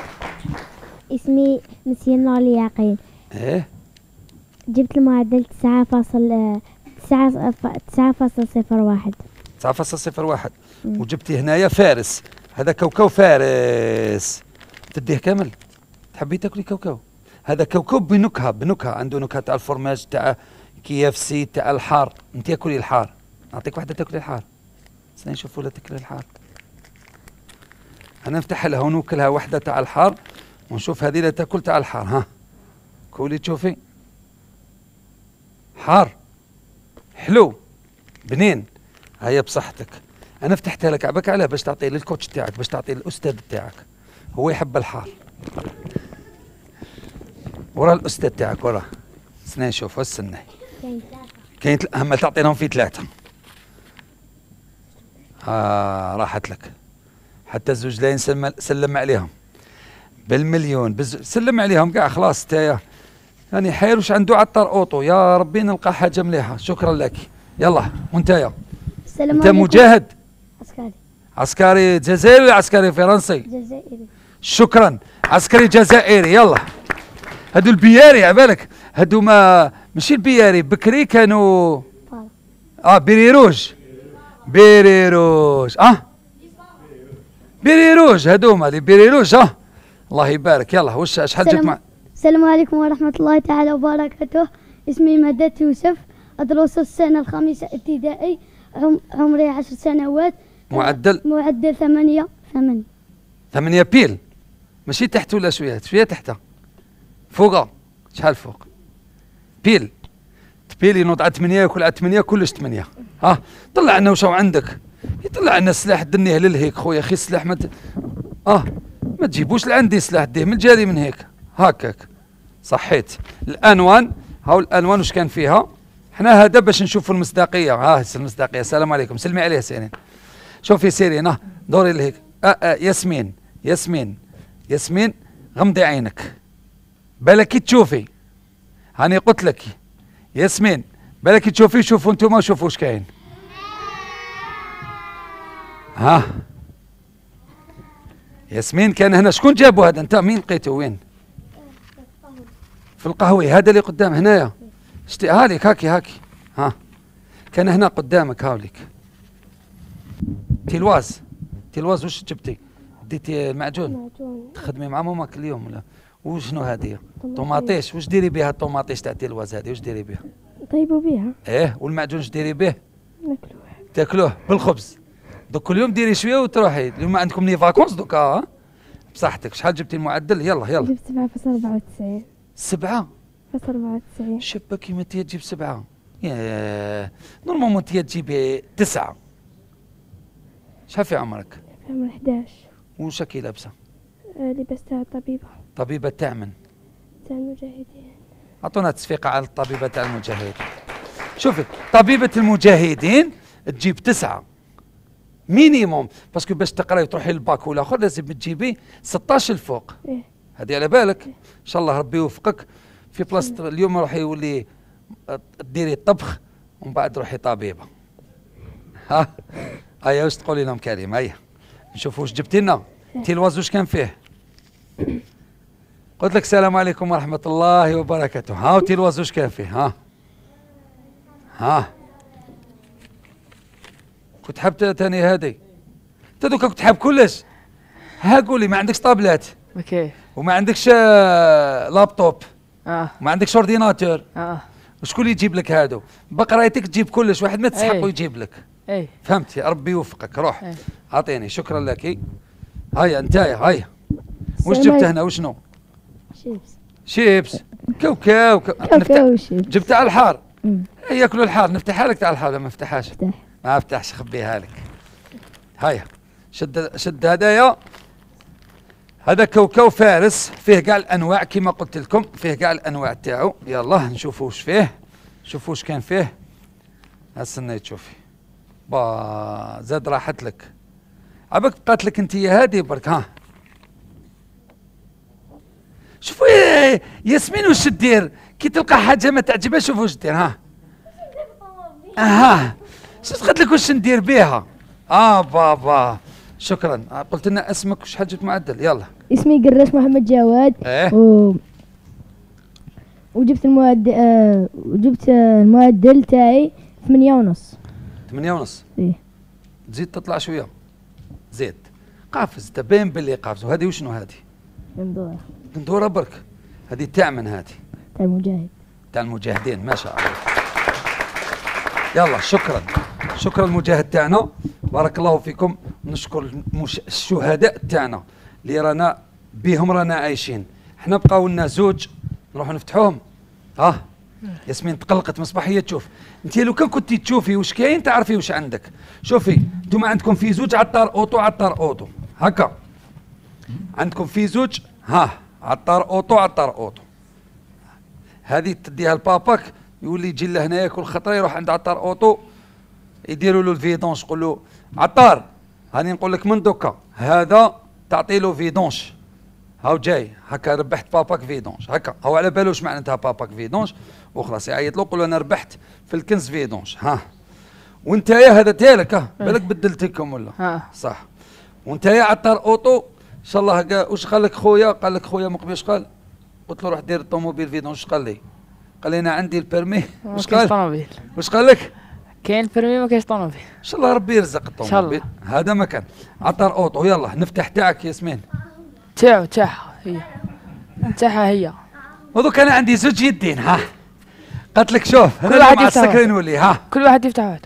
اسمي مسيو نور اليقين. ايه جبت المعدل تسعة فاصل تسعة تسعة فاصل صفر واحد. تسعة فاصل صفر واحد. وجبتي هنايا فارس، هذا كوكو فارس. تديه كامل؟ تحبي تاكلي كوكو؟ هذا كوكو بنكهه بنكهه، عنده نكهه تاع الفرماج تاع كي اف سي تاع الحار. انت كلي الحار، نعطيك واحده تاكلي الحار. استني نشوف ولا تاكلي الحار. انا نفتح لها ونوكلها واحده تاع الحار ونشوف هذه لا تاكل تاع الحار. ها كولي تشوفي حار حلو بنين. هيا بصحتك. انا فتحتها لك عباك علاه باش تعطيه للكوتش تاعك، باش تعطيه للاستاذ تاعك، هو يحب الحار. ورا الاستاذ تاعك وراه. استنى نشوف استنى. كاين اما تعطيناهم في ثلاثه. اه راحت لك. حتى الزوج لاين سلم, سلم عليهم بالمليون بز... سلم عليهم كاع خلاص. تايا يعني حير واش عنده عطر اوطو. يا ربي نلقى حاجه مليحه. شكرا لك. يلا وانتايا انت مجاهد عسكري. عسكري جزائري ولا عسكري فرنسي؟ جزائري. شكرا. عسكري جزائري. يلا هادو البياري عبالك، هادو ما ماشي البياري، بكري كانوا اه بيري روج. بيري روج اه بيري روج هادوما لي بيري روج. اه الله يبارك. يلا واش شحال جبت مع؟ السلام عليكم ورحمة الله تعالى وبركاته. اسمي مدات يوسف، أدرس السنة الخامسة ابتدائي، عم عمري عشر سنوات. معدل معدل ثمانية ثمانية ثمانية بيل، ماشي تحت ولا شوية شوية تحت فوق. شحال فوق؟ بيل بيل ينوض على ثمانية ياكل على ثمانية كلش ثمانية. ها طلع لنا واش عندك، يطلع لنا السلاح دنيه للهيك خويا. خي السلاح ما مت... اه ما تجيبوش لعندي سلاح، ديه من الجاري من هيك هكاك. صحيت. الانوان هاو الانوان واش كان فيها. حنا هذا باش نشوفوا المصداقيه. ها المصداقيه. السلام عليكم. سلمي عليه سيرين. شوفي سيرين اه دوري لهيك. آه آه ياسمين ياسمين ياسمين غمضي عينك بالك تشوفي. هاني قلت لك ياسمين بالك تشوفي. شوفوا انتم شوفوا واش كاين. ها ياسمين كان هنا. شكون جابوا هذا؟ انت مين لقيته وين؟ في القهوي. هذا اللي قدام هنايا. شتي هاليك هاكي هاكي. ها كان هنا قدامك هاوليك. تيلواز تيلواز واش جبتي؟ ديتي المعجون تخدمي مع ماماك اليوم ولا وشنو هذه؟ طوماطيش. واش ديري بها الطوماطيش تاع تيلواز هذه؟ واش ديري بها؟ طيبوا بها. ايه والمعجون واش ديري به؟ ناكلوه. تاكلوه بالخبز. دوك كل يوم ديري شويه وتروحي. اليوم ما عندكم ني فاكونس دوكا. ها بصحتك. شحال جبتي المعدل؟ يلا يلا. جبت سبعة فاصل أربعة وتسعين. سبعة فاصل أربعة وتسعين. شابة كيما انت تجيب سبعة. ياه نورمالمون انت تجيبي تسعة. شحال في عمرك؟ في عمر إحداش. وش كي لابسة؟ آه لباس تاع طبيبة. طبيبة تاع من؟ تاع المجاهدين. عطونا تصفيقة على الطبيبة تاع المجاهدين. شوفي طبيبة المجاهدين تجيب تسعة مينيموم، باسكو باش تقراي وتروحي للباك ولا اخر لازم تجيبي ستاش الفوق. إيه. هذه على بالك. إيه. ان شاء الله ربي يوفقك في بلاصة. اليوم روحي يولي ديري الطبخ ومن بعد روحي طبيبة. ها هيا واش تقولي لهم كريم؟ هيا نشوفوا واش جبتي لنا. تيلواز واش كان فيه؟ قلت لك السلام عليكم ورحمة الله وبركاته. ها تيلواز واش كان فيه؟ ها ها كنت حاب تاني هذه. انت دوكا كنت حاب كلش. ها قولي ما عندكش طابلات اوكي وما عندكش لابتوب اه وما عندكش اورديناتور. اه وشكون اللي يجيب لك هادو؟ بقرايتك تجيب كلش، واحد ما تسحقه يجيب لك. اي فهمتي؟ ربي يوفقك. روح اعطيني. شكرا لك. هيا انتايا هيا واش جبت هنا؟ وشنو؟ شيبس. شيبس كاوكاو. كاوكاو شيبس. جبت على الحار. ياكلوا الحار. نفتحها لك تاع الحار ولا ما نفتحهاش؟ افتح. ما افتحش. خبيها لك. هيا شد شد هدايا. هذا كوكو فارس فيه كاع الانواع كما قلت لكم، فيه كاع الانواع تاعو. يلا نشوفوا واش فيه، شوفوا واش كان فيه. استنى تشوفي با زاد راحت لك عباك بقات لك انت هادي برك. ها شوفوا يا ياسمين واش دير كي تلقى حاجه ما تعجبها، شوفوا واش دير. ها اها شفت قلت لك واش ندير بها. اه بابا شكرا. قلت لنا اسمك وش حاجه معدل. يلا اسمي قراش محمد جواد. ايه و... وجبت المعدل آه... وجبت المعدل تاعي ثمانية ونص. ثمانية ونص. ايه تزيد تطلع شويه زيد. قافز تبين باللي قافز. وهذه وشنو هذه؟ قندوره. قندوره برك. هذه تاع من هذه؟ تاع المجاهد. تاع المجاهدين ما شاء الله. يلا شكرا شكرا المجاهد تاعنا بارك الله فيكم. نشكر المش... الشهداء تاعنا اللي رانا بهم رانا عايشين. احنا بقاو لنا زوج نروحوا نفتحوهم. ها ياسمين تقلقت مصباح هي تشوف. انت لو كان كنتي تشوفي واش كاين تعرفي واش عندك. شوفي انتم عندكم في زوج عطار اوتو عطار اوتو هكا. عندكم في زوج ها عطار اوتو عطار اوتو. هذه تديها لباباك يولي يجي لهنا ياكل خطره يروح عند عطار اوتو يديروا له الفيدونش. يقول له عطار هاني نقول لك من دوكا هذا تعطي له فيدونش. هاو جاي هكا ربحت باباك فيدونش هكا. هو على بالو واش معناتها باباك فيدونش وخلاص يعيط له يقول له انا ربحت في الكنز فيدونش. ها وانت يا هذا تالك. ها بالك بدلتكم ولا ها صح. وانت يا عطار اوتو ان شاء الله. واش قال لك خويا؟ قال لك خويا مقبل واش قال؟ قلت له روح دير الطوموبيل فيدونش. واش قال لي؟ قال لي انا عندي البيرمي. واش قال؟ واش قال لك؟ كاين البيرمي ما كاينش طوموبيل. ان شاء الله ربي يرزق الطوموبيل. هذا ما كان عطار اوتو. يلا نفتح تاعك ياسمين. تاعو تاعها هي تاعها هي. ودوك انا عندي زوج يدين. ها قالت لك شوف كل واحد يفتح نولي. ها كل واحد يفتح واحده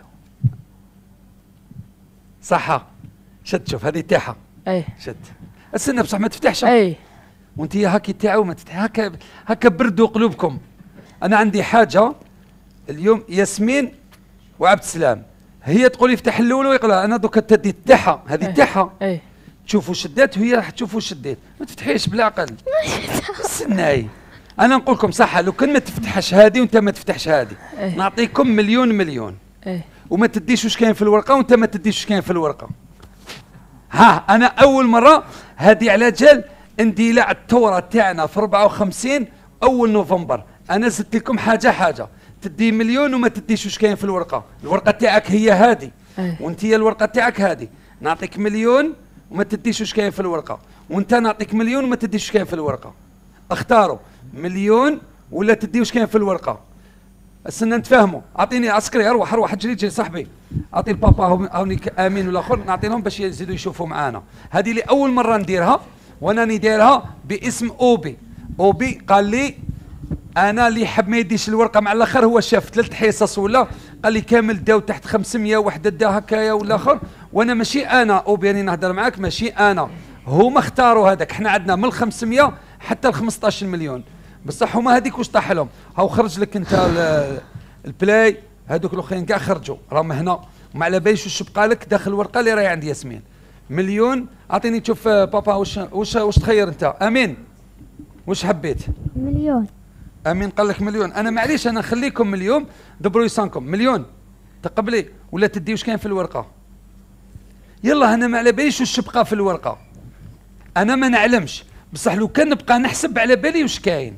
صح. شد شوف هذه تاعها. اي شد استنى بصح ما تفتحش. اي وانت هاكي تاعو ما تفتح. هكا هكا بردوا قلوبكم. انا عندي حاجه اليوم ياسمين وعبد السلام هي تقول يفتح الاول ويقول انا دوكا تدي تاعها هذه تاعها. اي تشوفوا شدات وهي راح تشوفوا شديت. ما تفتحيش بالعقل. استناي انا نقول لكم صح. لو كان ما تفتحش هذه وانت ما تفتحش هذه نعطيكم مليون مليون. اي وما تديش واش كاين في الورقه وانت ما تديش واش كاين في الورقه. ها انا اول مره هذه على جال اندلاع الثوره تاعنا في أربعة وخمسين اول نوفمبر. انا زدت لكم حاجه حاجه تدي مليون وما تديش واش كاين في الورقه. الورقه تاعك هي هذه وانت هي الورقه تاعك هذه. نعطيك مليون وما تديش واش كاين في الورقه وانت نعطيك مليون وما تديش واش كاين في الورقه. اختاروا مليون ولا تدي واش كاين في الورقه. استنى نتفاهموا. اعطيني عسكري اروح اروح اجري جري صاحبي. اعطي البابا هونيك امين والاخر نعطي لهم باش يزيدوا يشوفوا معانا. هذه اللي اول مره نديرها وانا نديرها باسم اوبي. اوبي قال لي انا اللي حب ما يديش الورقه مع الاخر هو شاف ثلاث حصص ولا قال لي كامل داو تحت خمسمية وحده دا هكايا والاخر. وانا ماشي انا اوبي راني نهضر معاك ماشي انا. هما اختاروا هذاك. احنا عندنا من خمسمية حتى ل خمسطاش مليون بصح هما هذيك واش طاح لهم. هاو خرج لك انت البلاي هذوك الاخرين كاع خرجوا راهم هنا وما على باليش واش بقى لك داخل الورقه اللي راهي عند ياسمين. مليون. اعطيني تشوف بابا واش واش واش تخير انت امين واش حبيت؟ مليون. امين قال لك مليون. انا معليش انا نخليكم مليون دبروا يسانكم. مليون تقبلي ولا تدي واش كاين في الورقه. يلا انا ما على باليش واش بقى في الورقه. انا ما نعلمش بصح لو كان نبقى نحسب على بالي واش كاين.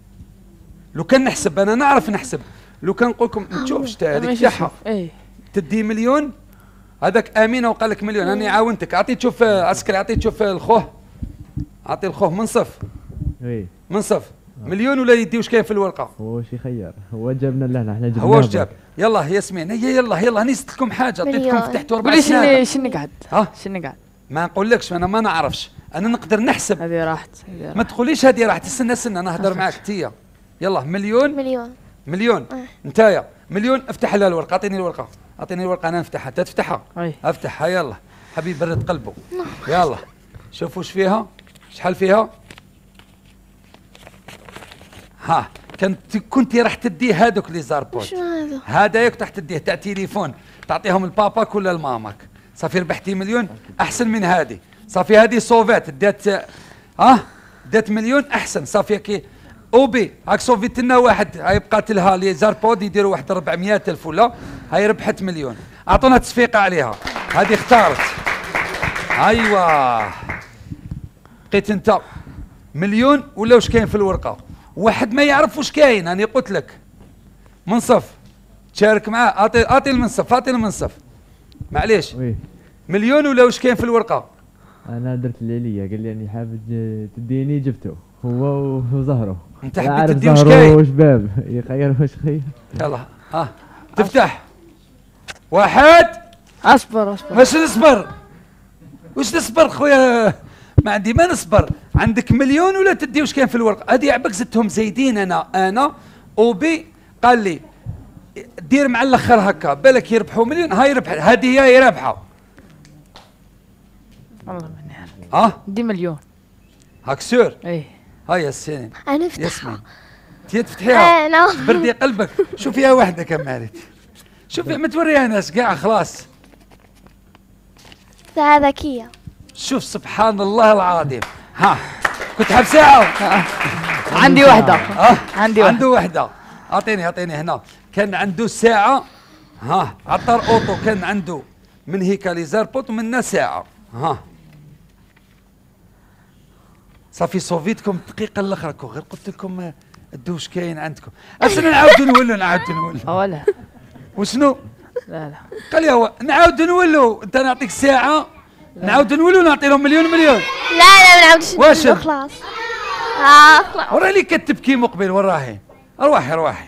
لو كان نحسب انا نعرف نحسب. لو كان نقول لكم ما تشوفش تاع هذيك تاعها تدي مليون. هذاك امينه وقال لك مليون. انا عاونتك. اعطي تشوف عسكري اعطي تشوف الخوه. اعطي الخوه منصف. وي منصف. مليون ولا يدي واش كاين في الورقه. هو واش يخير هو جابنا لهنا احنا جبنا هو واش جاب. يلا ياسمين هيا يلا يلا هاني زدت لكم حاجه عطيتكم فتحتوا اربع سنين. قولي شنو قعد. ها شنو قعد. ما نقولكش انا ما نعرفش. انا نقدر نحسب. هذه راحت. ما تقوليش هذه راحت. استنى استنى نهضر معاك تيا. يلا مليون مليون مليون. نتايا مليون. افتح لها الورقه. اعطيني الورقه. اعطيني الورقه انا نفتحها. انت تفتحها. افتحها يلا حبيب برد قلبه. يلا شوفوا واش فيها. شحال فيها. ها كنت كنت راح تدي هذوك لي زاربوت. شنو هذا؟ هذاك راح تديه تاع تليفون تعطيهم لباباك ولا لماماك. صافي ربحتي مليون احسن من هذه. صافي هذه صوفات دات اه دات مليون احسن صافي كي او بي هاك صوفيت لنا واحد هاي بقات لها لي زاربود يديروا واحد أربعمية ألف ولا هاي ربحت مليون. اعطونا تصفيقه عليها هذه اختارت. ايوا بقيت انت مليون ولا واش كاين في الورقه؟ واحد ما يعرف واش كاين. انا قلت لك منصف تشارك معاه. اعطي اعطي المنصف اعطي المنصف معليش. وي مليون ولا واش كاين في الورقه؟ انا درت اللي عليا قال لي اني حابب تديني جبته هو وزهره. انت حبيت تدي واش كاين؟ زهره وشباب يخير واش خير. يلا ها تفتح واحد. اصبر اصبر واش نصبر؟ واش نصبر خويا؟ ما عندي ما نصبر. عندك مليون ولا تدي واش كاين في الورقه؟ هذه عباك زدتهم زايدين. انا انا وبي قال لي دير مع الاخر هكا بالك يربحوا مليون. هاي ربح هذه هي رابحه. والله ماني عارف. ها دي مليون هاك سور. ايه هاي ياسين انا افتحها. ياسمين تي تفتحيها انا بردي قلبك. شوفيها وحده كمالت. شوفي ما توريها ناس كاع خلاص. ساعة ذكية. شوف سبحان الله العظيم. ها كنت حاب ساعة. عندي واحدة. اه عندي واحدة. عنده واحدة. اعطيني اعطيني هنا. كان عنده ساعة. ها عطار اوتو كان عنده من هيك لي زاربوت ومنا ساعة. ها صافي صوفيتكم الدقيقة الاخرى غير قلت لكم ادوا واش كاين عندكم. اصلا نعاودوا نولوا نعاودوا نولوا. ولا وشنو؟ لا لا قال لي هو نعاودوا نولوا. انت نعطيك ساعة نعاودوا نولوا نعطي لهم مليون مليون. لا لا ما نعاودش واش خلاص. اه خلاص. ورا لي كتبكي مقبل وين راهي؟ ارواحي ارواحي.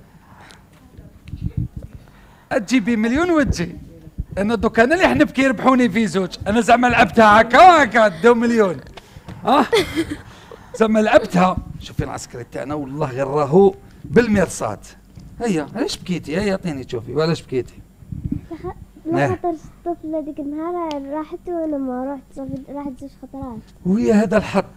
تجيبي مليون وتجي. انا دوك انا اللي حنبكي يربحوني في زوج. انا زعما لعبتها هكا هكا داو مليون. ها زعما لعبتها. شوفي العسكري تاعنا والله غير راهو بالمرصاد. هيا علاش بكيتي؟ هيا عطيني تشوفي وعلاش بكيتي؟ لا خاطر الطفلة ديك النهار راحت وانا ما رحت صافي راحت زوج خطرات. وهي هذا الحظ.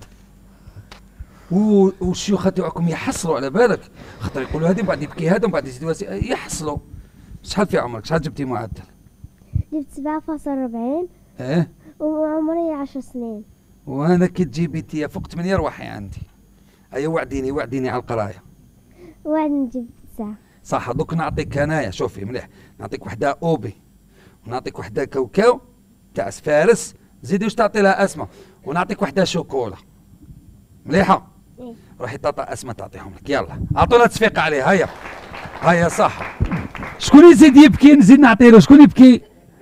والشيوخ تاعكم يحصلوا على بالك خاطر يقولوا هذه بعد يبكي هذا ومن بعد يزيدوا يحصلوا. شحال في عمرك؟ شحال جبتي معدل؟ جبت سبعة فاصل أربعين. ايه وعمري عشر سنين. وانا كي تجيبي تيا فوق ثمانية روحي عندي. ايا وعديني وعديني على القرايه. وعد نجيب تسعة. صح دوك نعطيك انايا شوفي مليح نعطيك وحده اوبي ونعطيك وحده كاوكاو تاع فارس. زيدي واش تعطي لها اسماء. ونعطيك وحده شوكولا مليحه. إيه؟ روحي تعطي اسماء تعطيهم لك. يلا اعطونا تصفيق عليه. هيا هيا صح. شكون يزيد يبكي نزيد نعطي له. شكون يبكي؟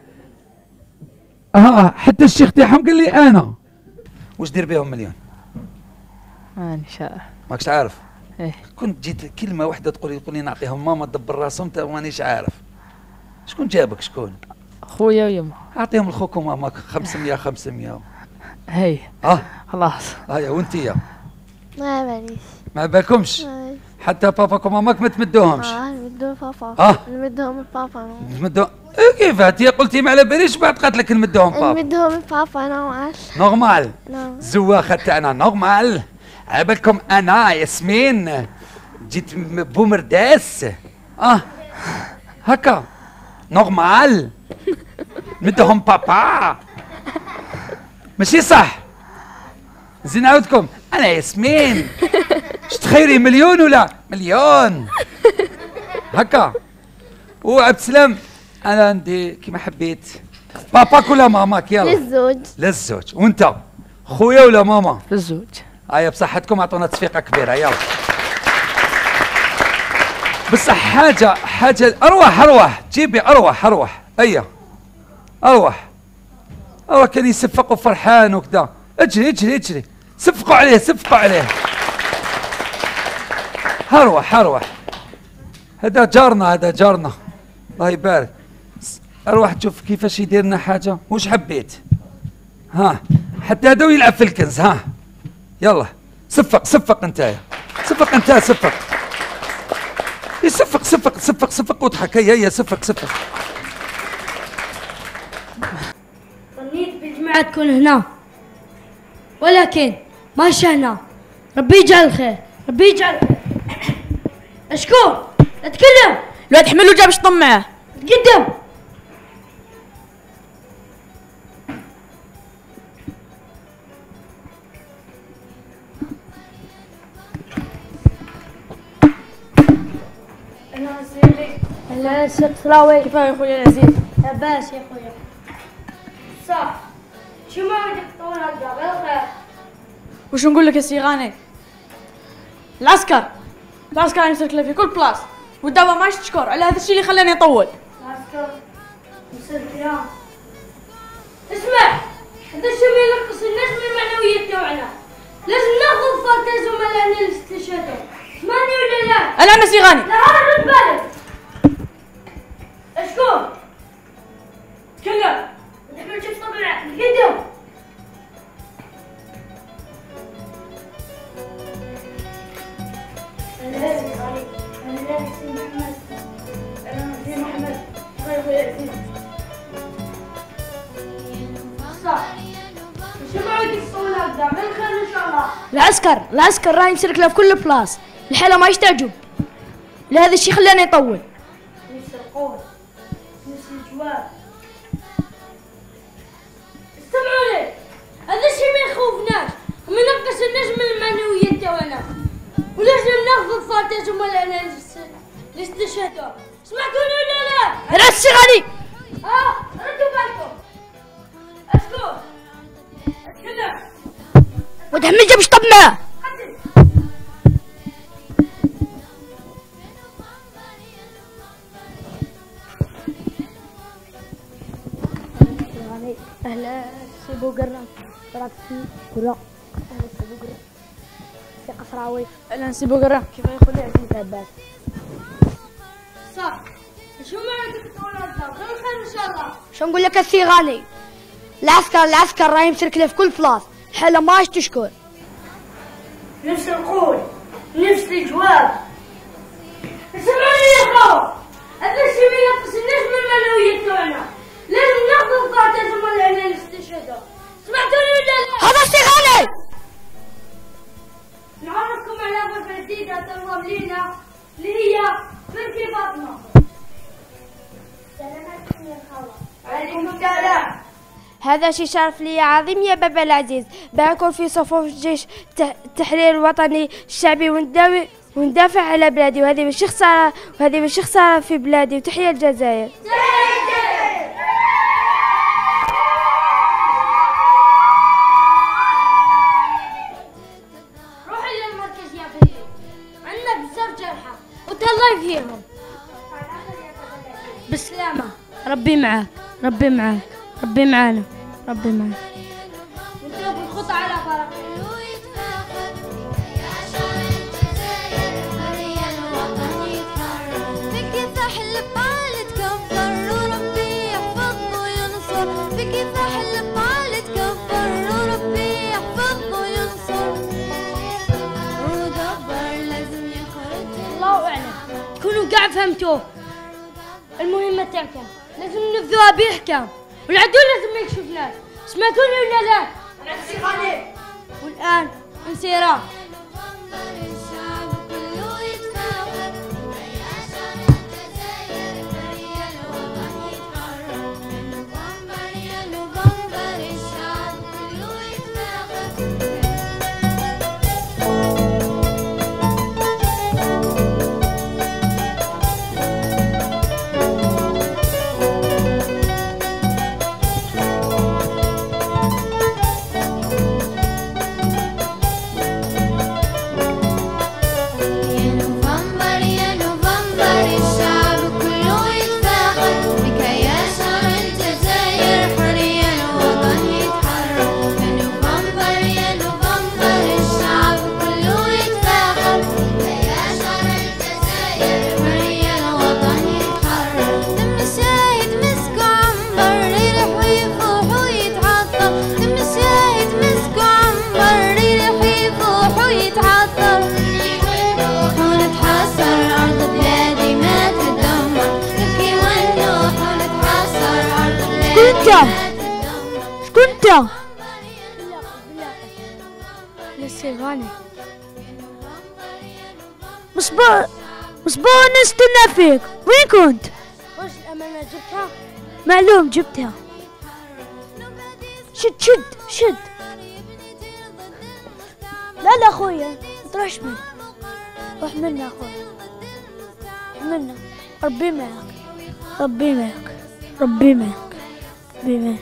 اه حتى الشيخ تاعهم قال لي انا. واش دير بهم مليون؟ ماني شاعر. ماكش عارف؟ ايه كنت جيت كلمه واحده تقولي تقولي نعطيهم ماما دبر راسهم تا مانيش عارف. شكون جابك شكون؟ خويا ويما. اعطيهم لخوك وماماك خمسمية خمسمية. هي اه خلاص. هيا وانتيا ما باليش. ما بالكمش ما- حتى باباك وماماك ما تمدوهمش. اه نمدو بابا. آه. نمدهم لبابا. تمدو إيه كيف هاتي قلتي ما على باليش بعد قالت لك نمدوهم بابا. نمدهم لبابا نوعال. نورمال. نعم. الزواخه تاعنا نورمال. عبالكم انا ياسمين جيت م- بومرداس. اه هكا نورمال. مدهم بابا ماشي صح. زين نعاودكم انا ياسمين. اش تخيري مليون ولا مليون هكا. وعبد السلام انا عندي كيما حبيت باباك ولا ماماك. يلا للزوج. للزوج. وانت خويا ولا ماما؟ للزوج. هيا بصحتكم اعطونا تصفيقه كبيره. يلا بصح حاجه حاجه اروح اروح جيبي اروح اروح. هيا اروح اروح كان يصفق وفرحان وكذا. اجري اجري اجري صفقوا عليه صفقوا عليه. اروح اروح هذا جارنا هذا جارنا الله يبارك. اروح تشوف كيفاش يدير لنا حاجه. واش حبيت؟ ها حتى هذا يلعب في الكنز. ها يلا صفق صفق انت صفق انت صفق. يصفق صفق صفق صفق واضحك. هيا هيا صفق صفق. ظنيت بالجمعة تكون هنا ولكن ما شهنا. ربي يجعل خير ربي يجعل خير. اشكون اتكلم. الواد حملو جاب شطم معاه. تقدم. لاباس يا قصراوي؟ كيفاه يا خويا العزيز؟ لاباس يا خويا. صح شو ما بدك تطول هكذا بالخير. وش نقول لك يا سي غاني؟ العسكر العسكر يمسك في كل بلاص والدابا ما تشكر على هذا الشيء اللي خلاني اطول. العسكر مساء الكرام. اسمع، هذا الشيء ما ينقص الناس من المعنويات تاعنا. لازم ناخذ فاتز وملأنا الاستشهاد. اسمعني ولا لا؟ انا انا سي غاني. لا رد بالك. اشكون؟ تكلم. نحن نشوف طبعا قدام. انا لا سي غاني. انا لا سي محمد. انا سي محمد. يا خويا عزيز. صح. شو ما بدك تقول هكذا؟ بالخير ان شاء الله. العسكر العسكر راه يمسك له في كل بلاص، الحالة ما يستعجب. لهذا الشيء خلاني يطول. نفس القول نفس الجواب. استمعوا لي، هذا الشيء ما يخوفناش وما ينقص الناس من المعنويات تاعنا، ولازم ناخذ الفاتز وملأنا الاستشهاد. سمعتوني ولا لا؟ راس سي غاني. اه ردوا بالكم. اسكت اتكلم. وتحمل جبش طب معاه. اهلا سي بوقران. راك في كرة. اهلا سي بوقران. سي قصراوي. اهلا سي بوقران. كيف يا خويا عزيز؟ لاباس. صح شو ما بدك تقول هكذا؟ بالخير ان شاء الله. شو نقول لك السي غاني؟ العسكر العسكر راه يمسك له في كل بلاص، الحالة ماش تشكر. نفس القول نفس الجواب. اسمعوني يا خو، هذا الشيء ما ينقص الناس من المعنويات تاعنا، لازم ناخذ فاتز وملأنا الاستشهاد. سمعتوني ولا لا؟ هذا السي غاني. نعرفكم على غرفة جديدة تنضم لينا اللي هي بنتي فاطمة. السلام عليكم يا خالة. عليكم السلام. هذا شي شرف لي عظيم يا بابا العزيز بكون في صفوف جيش التحرير الوطني الشعبي ونداوي وندافع على بلادي، وهذه مش خسارة وهذه مش خسارة في بلادي. وتحية الجزائر. روحي للمركز يا بنتي، عندنا بزاف جرحى وتهلاي فيهم. بالسلامة. ربي معاك ربي معاك ربي معانا ربي معاك. ونتوب الخطى على فرق. الله أعلم تكونوا قاع فهمتوه. المهمة تاعكم لازم ننفذوها بإحكام، والعدو لازم ما يكشفناش. سمعتوني ولا لا؟ نفسي غالي. والآن انسيرا. شكون انت؟ لسه غاني. مصباح مصباح نستنى فيك، وين كنت؟ واش الأمانة جبتها؟ معلوم جبتها. شد شد شد. لا لا خويا ما تروحش مني. روح منا خويا، روح منا. ربي معاك. ربي معك ربي معك ربي معك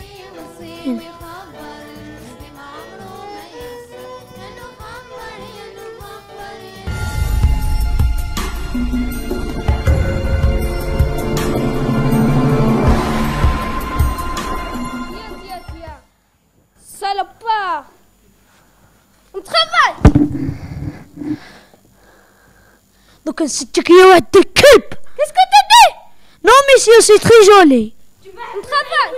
سالوبا نتخفل دوك نسيتك يا واحد الكلب. كيسكو تدي نو ميسيو سي تري جولي. نتخفل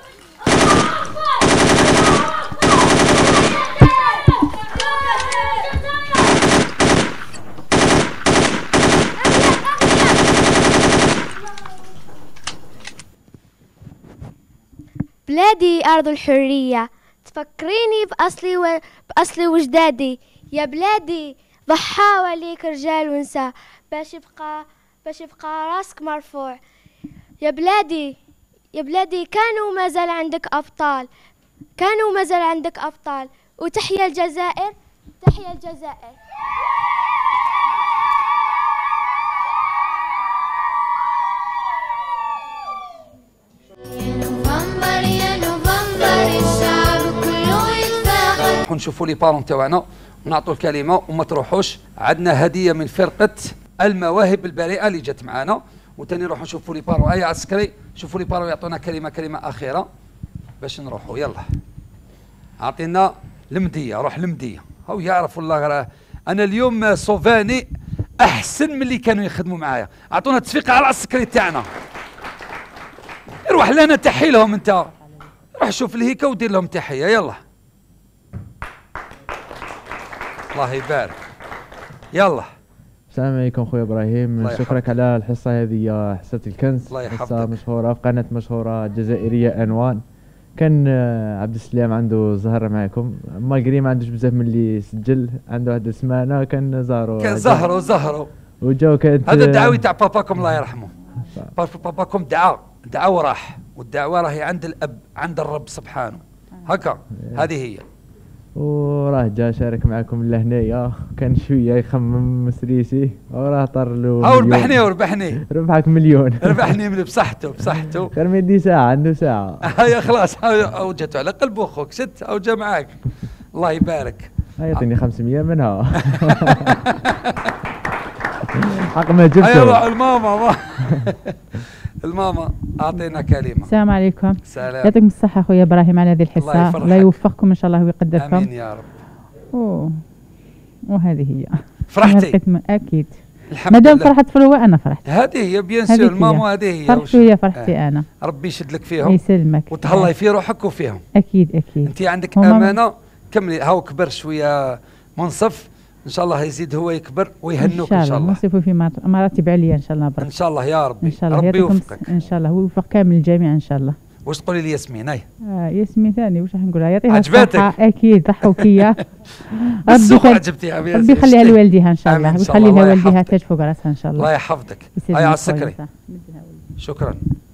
بلادي أرض الحرية، تفكريني بأصلي و... بأصلي وجدادي. يا بلادي ضحى وليك رجال ونساء باش يبقى باش يبقى راسك مرفوع. يا بلادي يا بلادي كانوا ما زال عندك أبطال، كانوا ما زال عندك أبطال. وتحيا الجزائر، تحيا الجزائر. نشوفوا لي بارون تاعنا ونعطوا الكلمه وما تروحوش. عندنا هديه من فرقه المواهب البريئه اللي جات معنا، وثاني نروحوا نشوفوا لي بارون. اي عسكري شوفوا لي بارون يعطونا كلمه كلمه اخيره باش نروحوا. يلا اعطينا المديه، روح المديه. هاو يعرف والله راه انا اليوم صوفاني احسن من اللي كانوا يخدموا معايا. اعطونا تصفيق على العسكري تاعنا. روح لنا تحي لهم انت، روح شوف الهيكه ودير لهم تحيه. يلا الله يبارك. يلا السلام عليكم خويا ابراهيم، شكرك على الحصه هذه، حصه الكنز. الله يحفظك. حصه مشهوره في قناه مشهوره جزائريه انوان. كان عبد السلام عنده زهره معكم، مالغري ما عندوش بزاف من اللي سجل، عنده واحد السمانه كان زهروا كان زهروا زهروا وجاو. كانت هذا الدعوي تاع باباكم الله يرحمه. باباكم دعا دعا وراح، والدعوه راهي عند الاب عند الرب سبحانه. هكا هذه هي. وراه جا شارك معكم لهنايا، كان شويه يخمم مسريسي وراه طر له. هاو ربحني وربحني ربحك مليون. ربحني من بصحته بصحته. خير ما يدي ساعه، عنده ساعه. هيا خلاص او جاتو على قلب اخوك ست او جا معاك. الله يبارك. يعطيني خمسمية منها. حق ما جبته. هيا الماما الماما اعطينا كلمه. السلام عليكم. سلام. يعطيكم الصحة خويا ابراهيم على هذه الحصة، الله, الله يوفقكم ان شاء الله ويقدركم. امين يا رب. أوه. وهذه هي. فرحتي؟ اكيد. الحمد ما دام لله. فرحت فلوة انا فرحت. هذه هي بيان سور ماما، هذه هي. فرحتي ويا فرحتي آه. انا. ربي يشد لك فيهم. يسلمك. وتهلاي في روحك وفيهم. اكيد اكيد. انت عندك امانه، كملي. هاو كبر شويه منصف، ان شاء الله يزيد هو يكبر ويهنوك ان شاء الله. نصرفوا في مراتب عليا ان شاء الله برك. ان شاء الله يا ربي. ان شاء الله ربي يوفقك ان شاء الله ويوفق كامل الجميع ان شاء الله. واش تقولي لي ياسمين؟ اي آه ياسمين ثاني واش راح نقولها؟ يعطيها عجباتك؟ الصحة اكيد، ضحوكيه. ربي عجبتيها ربي يخليها لوالديها ان شاء الله، ويخلي لها والديها تاج فوق راسها ان شاء الله. الله يحفظك. هيا على السكري. شكرا.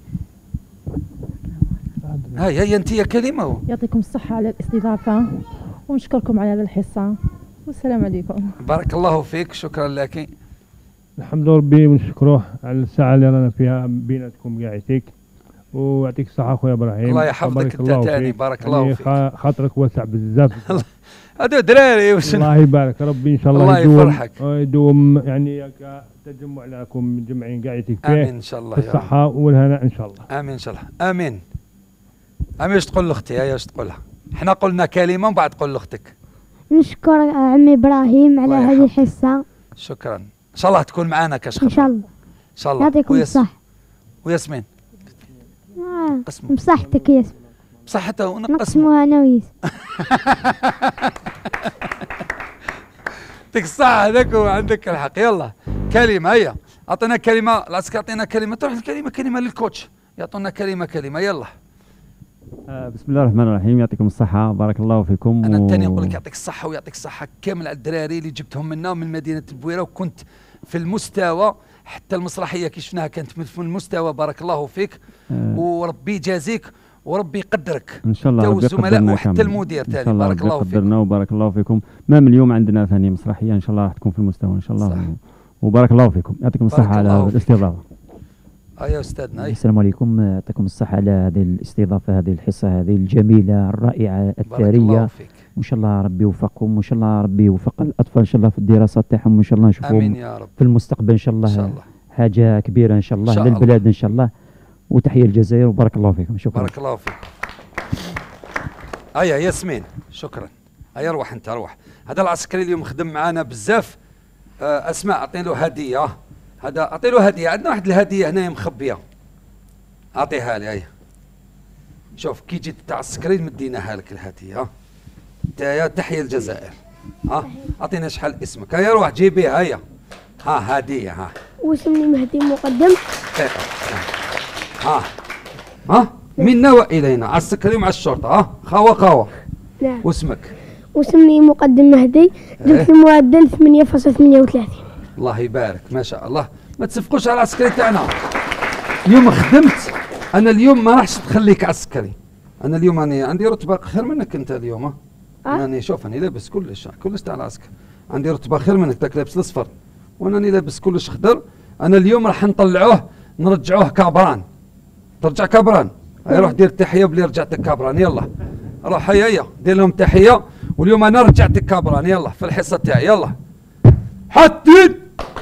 هاي هي انت يا كلمه. يعطيكم الصحة على الاستضافة ونشكركم على هذه الحصة، والسلام عليكم. بارك الله فيك، شكرا لك. الحمد لله ونشكروه على الساعة اللي رانا فيها بيناتكم قاعدتك، ويعطيك الصحة خويا ابراهيم. الله يحفظك انت ثاني، بارك الله فيك. خاطرك واسع بزاف. هذا دراري وش. الله يبارك، ربي ان شاء الله, الله يدوم يفرحك. يدوم يعني تجمع لكم مجمعين قاعدتك فيه. امين ان شاء الله. الصحة والهناء ان شاء الله. امين ان شاء الله. امين. امين. ايش تقول لاختي؟ هيا ايش تقولها؟ احنا قلنا كلمة وبعد تقول لاختك. نشكر عمي ابراهيم على هذه الحصة. شكرا. ان شاء الله تكون معنا كاش خبر. ان شاء الله. ان شاء الله. يعطيكم الصحة. وياسمين. آه. بصحتك ياسمين. بصحتها ونقسموا. نقسموها انا وياسمين. يعطيك الصحة هذاك وعندك الحق. يلا كلمة. هيا اعطينا كلمة، العسكر اعطينا كلمة، تروح الكلمة كلمة للكوتش، يعطونا كلمة كلمة. يلا. آه بسم الله الرحمن الرحيم، يعطيكم الصحة، بارك الله فيكم. أنا الثاني و... نقول لك يعطيك الصحة ويعطيك الصحة كامل على الدراري اللي جبتهم منا من مدينة البويرة، وكنت في المستوى حتى المسرحية كي شفناها كانت في المستوى. بارك الله فيك. آه وربي يجازيك وربي يقدرك ان شاء الله. ربي الزملاء وحتى المدير ثاني. بارك الله فيك. قدرنا وبارك الله فيكم. ما من اليوم عندنا ثاني مسرحية ان شاء الله راح تكون في المستوى ان شاء الله. صح. وبارك الله فيكم، يعطيكم الصحة على الاستضافة. اه يا استاذنا. السلام عليكم، يعطيكم الصحة على هذه الاستضافة، هذه الحصة هذه الجميلة الرائعة الثرية. وان شاء الله ربي يوفقكم، وان شاء الله ربي يوفق الاطفال ان شاء الله في الدراسات تاعهم، وان شاء الله نشوفهم في المستقبل ان شاء الله, إن شاء الله. حاجة كبيرة ان شاء الله شاء للبلاد الله. ان شاء الله. وتحية الجزائر وبارك الله فيكم. شكرا. بارك الله فيكم. ايا ياسمين شكرا. ايا روح انت روح. هذا العسكري اليوم خدم معنا بزاف. آه اسماء اعطينا له هديه. هذا اعطي له هديه، عندنا واحد الهديه هنا مخبيه. اعطيها لي. ايا شوف كي جيت تاع العسكري مديناها لك الهديه. تايا تحية الجزائر. ها اعطينا شحال اسمك. هيا روح جيبيها. هيا ها هديه. ها واسمي مهدي مقدم. ها ها منا والينا عسكري مع الشرطه. ها خاوه خاوه. نعم. واسمك؟ واسمي مقدم مهدي، جبت المعدل ثمانية فاصلة ثمانية وثلاثين. الله يبارك ما شاء الله. ما تصفقوش على العسكري تاعنا. اليوم خدمت انا، اليوم ما راحش تخليك عسكري. انا اليوم راني عندي رتبه خير منك انت اليوم. ها أه؟ راني شوف راني لابس كلش كلش تاع العسكر، عندي رتبه خير منك، تاك لابس الاصفر وانا راني لابس كلش خضر. انا اليوم راح نطلعوه نرجعوه كابران. ترجع كابران. هيا روح دير التحيه بلي رجعتك كابران. يلا روح هيا هيا دير لهم تحيه، واليوم انا رجعتك كابران. يلا في الحصه تاعي. يلا حدد.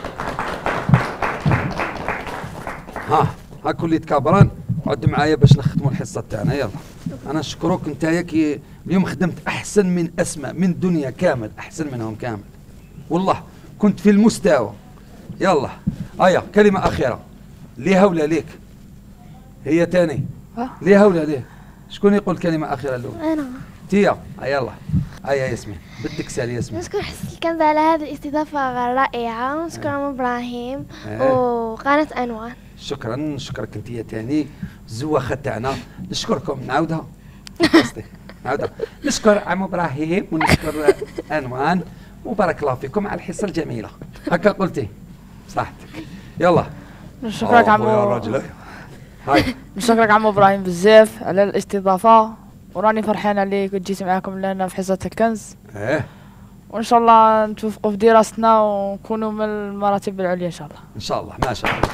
ها ها كلية كابران عد معايا باش نختموا الحصه تاعنا. يلا انا نشكرك انت كي اليوم خدمت احسن من اسماء من الدنيا كامل، احسن منهم كامل والله، كنت في المستوى. يلا ايا كلمه اخيره ليها ولا ليك؟ هي تاني ليها ولا ليه؟ شكون يقول كلمه اخيره له؟ انا. تيا يلا. ايا ياسمين بدك سالي ياسمين. نشكر حس الكنز على هذه الاستضافه الرائعه، ونشكر ام ابراهيم وقناه انوان. شكرا. نشكرك انت تاني الزواخه تاعنا. نشكركم نعاودها نعاودها. نشكر عم ابراهيم ونشكر انوان وبارك الله فيكم على الحصه الجميله. هكا قلتي صحتك. يلا نشكرك عمو يا راجل. هاي نشكرك عمو ابراهيم بزاف على الاستضافه، وراني فرحانه اللي كنت جيت معاكم لنا في حصه الكنز. ايه وان شاء الله نتوفقوا في دراستنا ونكونوا من المراتب العليا ان شاء الله. ان شاء الله ما شاء الله.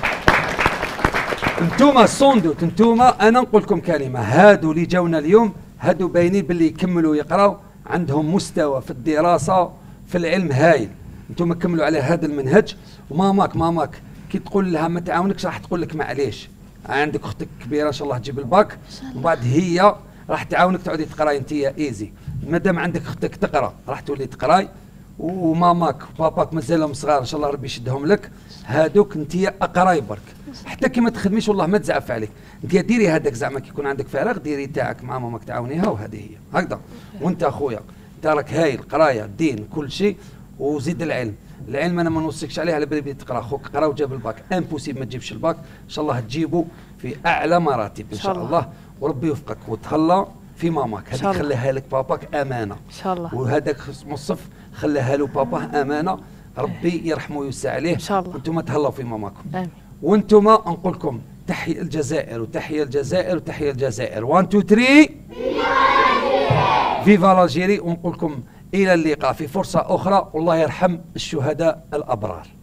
انتوما الصندوق انتوما، انا نقول لكم كلمه، هادو اللي جاونا اليوم هادو باينين باللي يكملوا يقراوا، عندهم مستوى في الدراسه في العلم هايل. انتوما كملوا على هذا المنهج. وماماك ماماك كي تقول لها ما تعاونكش راح تقول لك معليش، عندك اختك كبيره ان شاء الله تجيب الباك، وبعد هي راح تعاونك تعودي تقراي انت ايزي. مادام عندك اختك تقرا راح تولي تقراي، وماماك وباباك مازالهم صغار ان شاء الله ربي يشدهم لك. هادوك انت اقراي برك، حتى كي ما تخدميش والله ما تزعف عليك. انت ديري هذاك زعما كي يكون عندك فراغ ديري تاعك مع ماماك تعاونيها، وهذه هي هكذا. وانت اخويا انت راك هايل، قرايه الدين كل شيء، وزيد العلم. العلم انا ما نوصيكش عليه على بالي تقرا، خوك قرا وجاب الباك، امبوسيبل ما تجيبش الباك، ان شاء الله تجيبه في اعلى مراتب ان شاء الله، وربي يوفقك وتهلا في ماماك. هذيك خليها لك باباك امانه ان شاء الله، وهذاك مصف خليها له باباه امانه، ربي يرحمه ويوسع عليه ان شاء الله. وانتم تهلاو في ماماكم امين. وانتم نقول لكم تحيه الجزائر وتحيه الجزائر وتحيه الجزائر. واحد اثنين ثلاثة فيفا الجيري. ونقول لكم الى اللقاء في فرصه اخرى، والله يرحم الشهداء الابرار.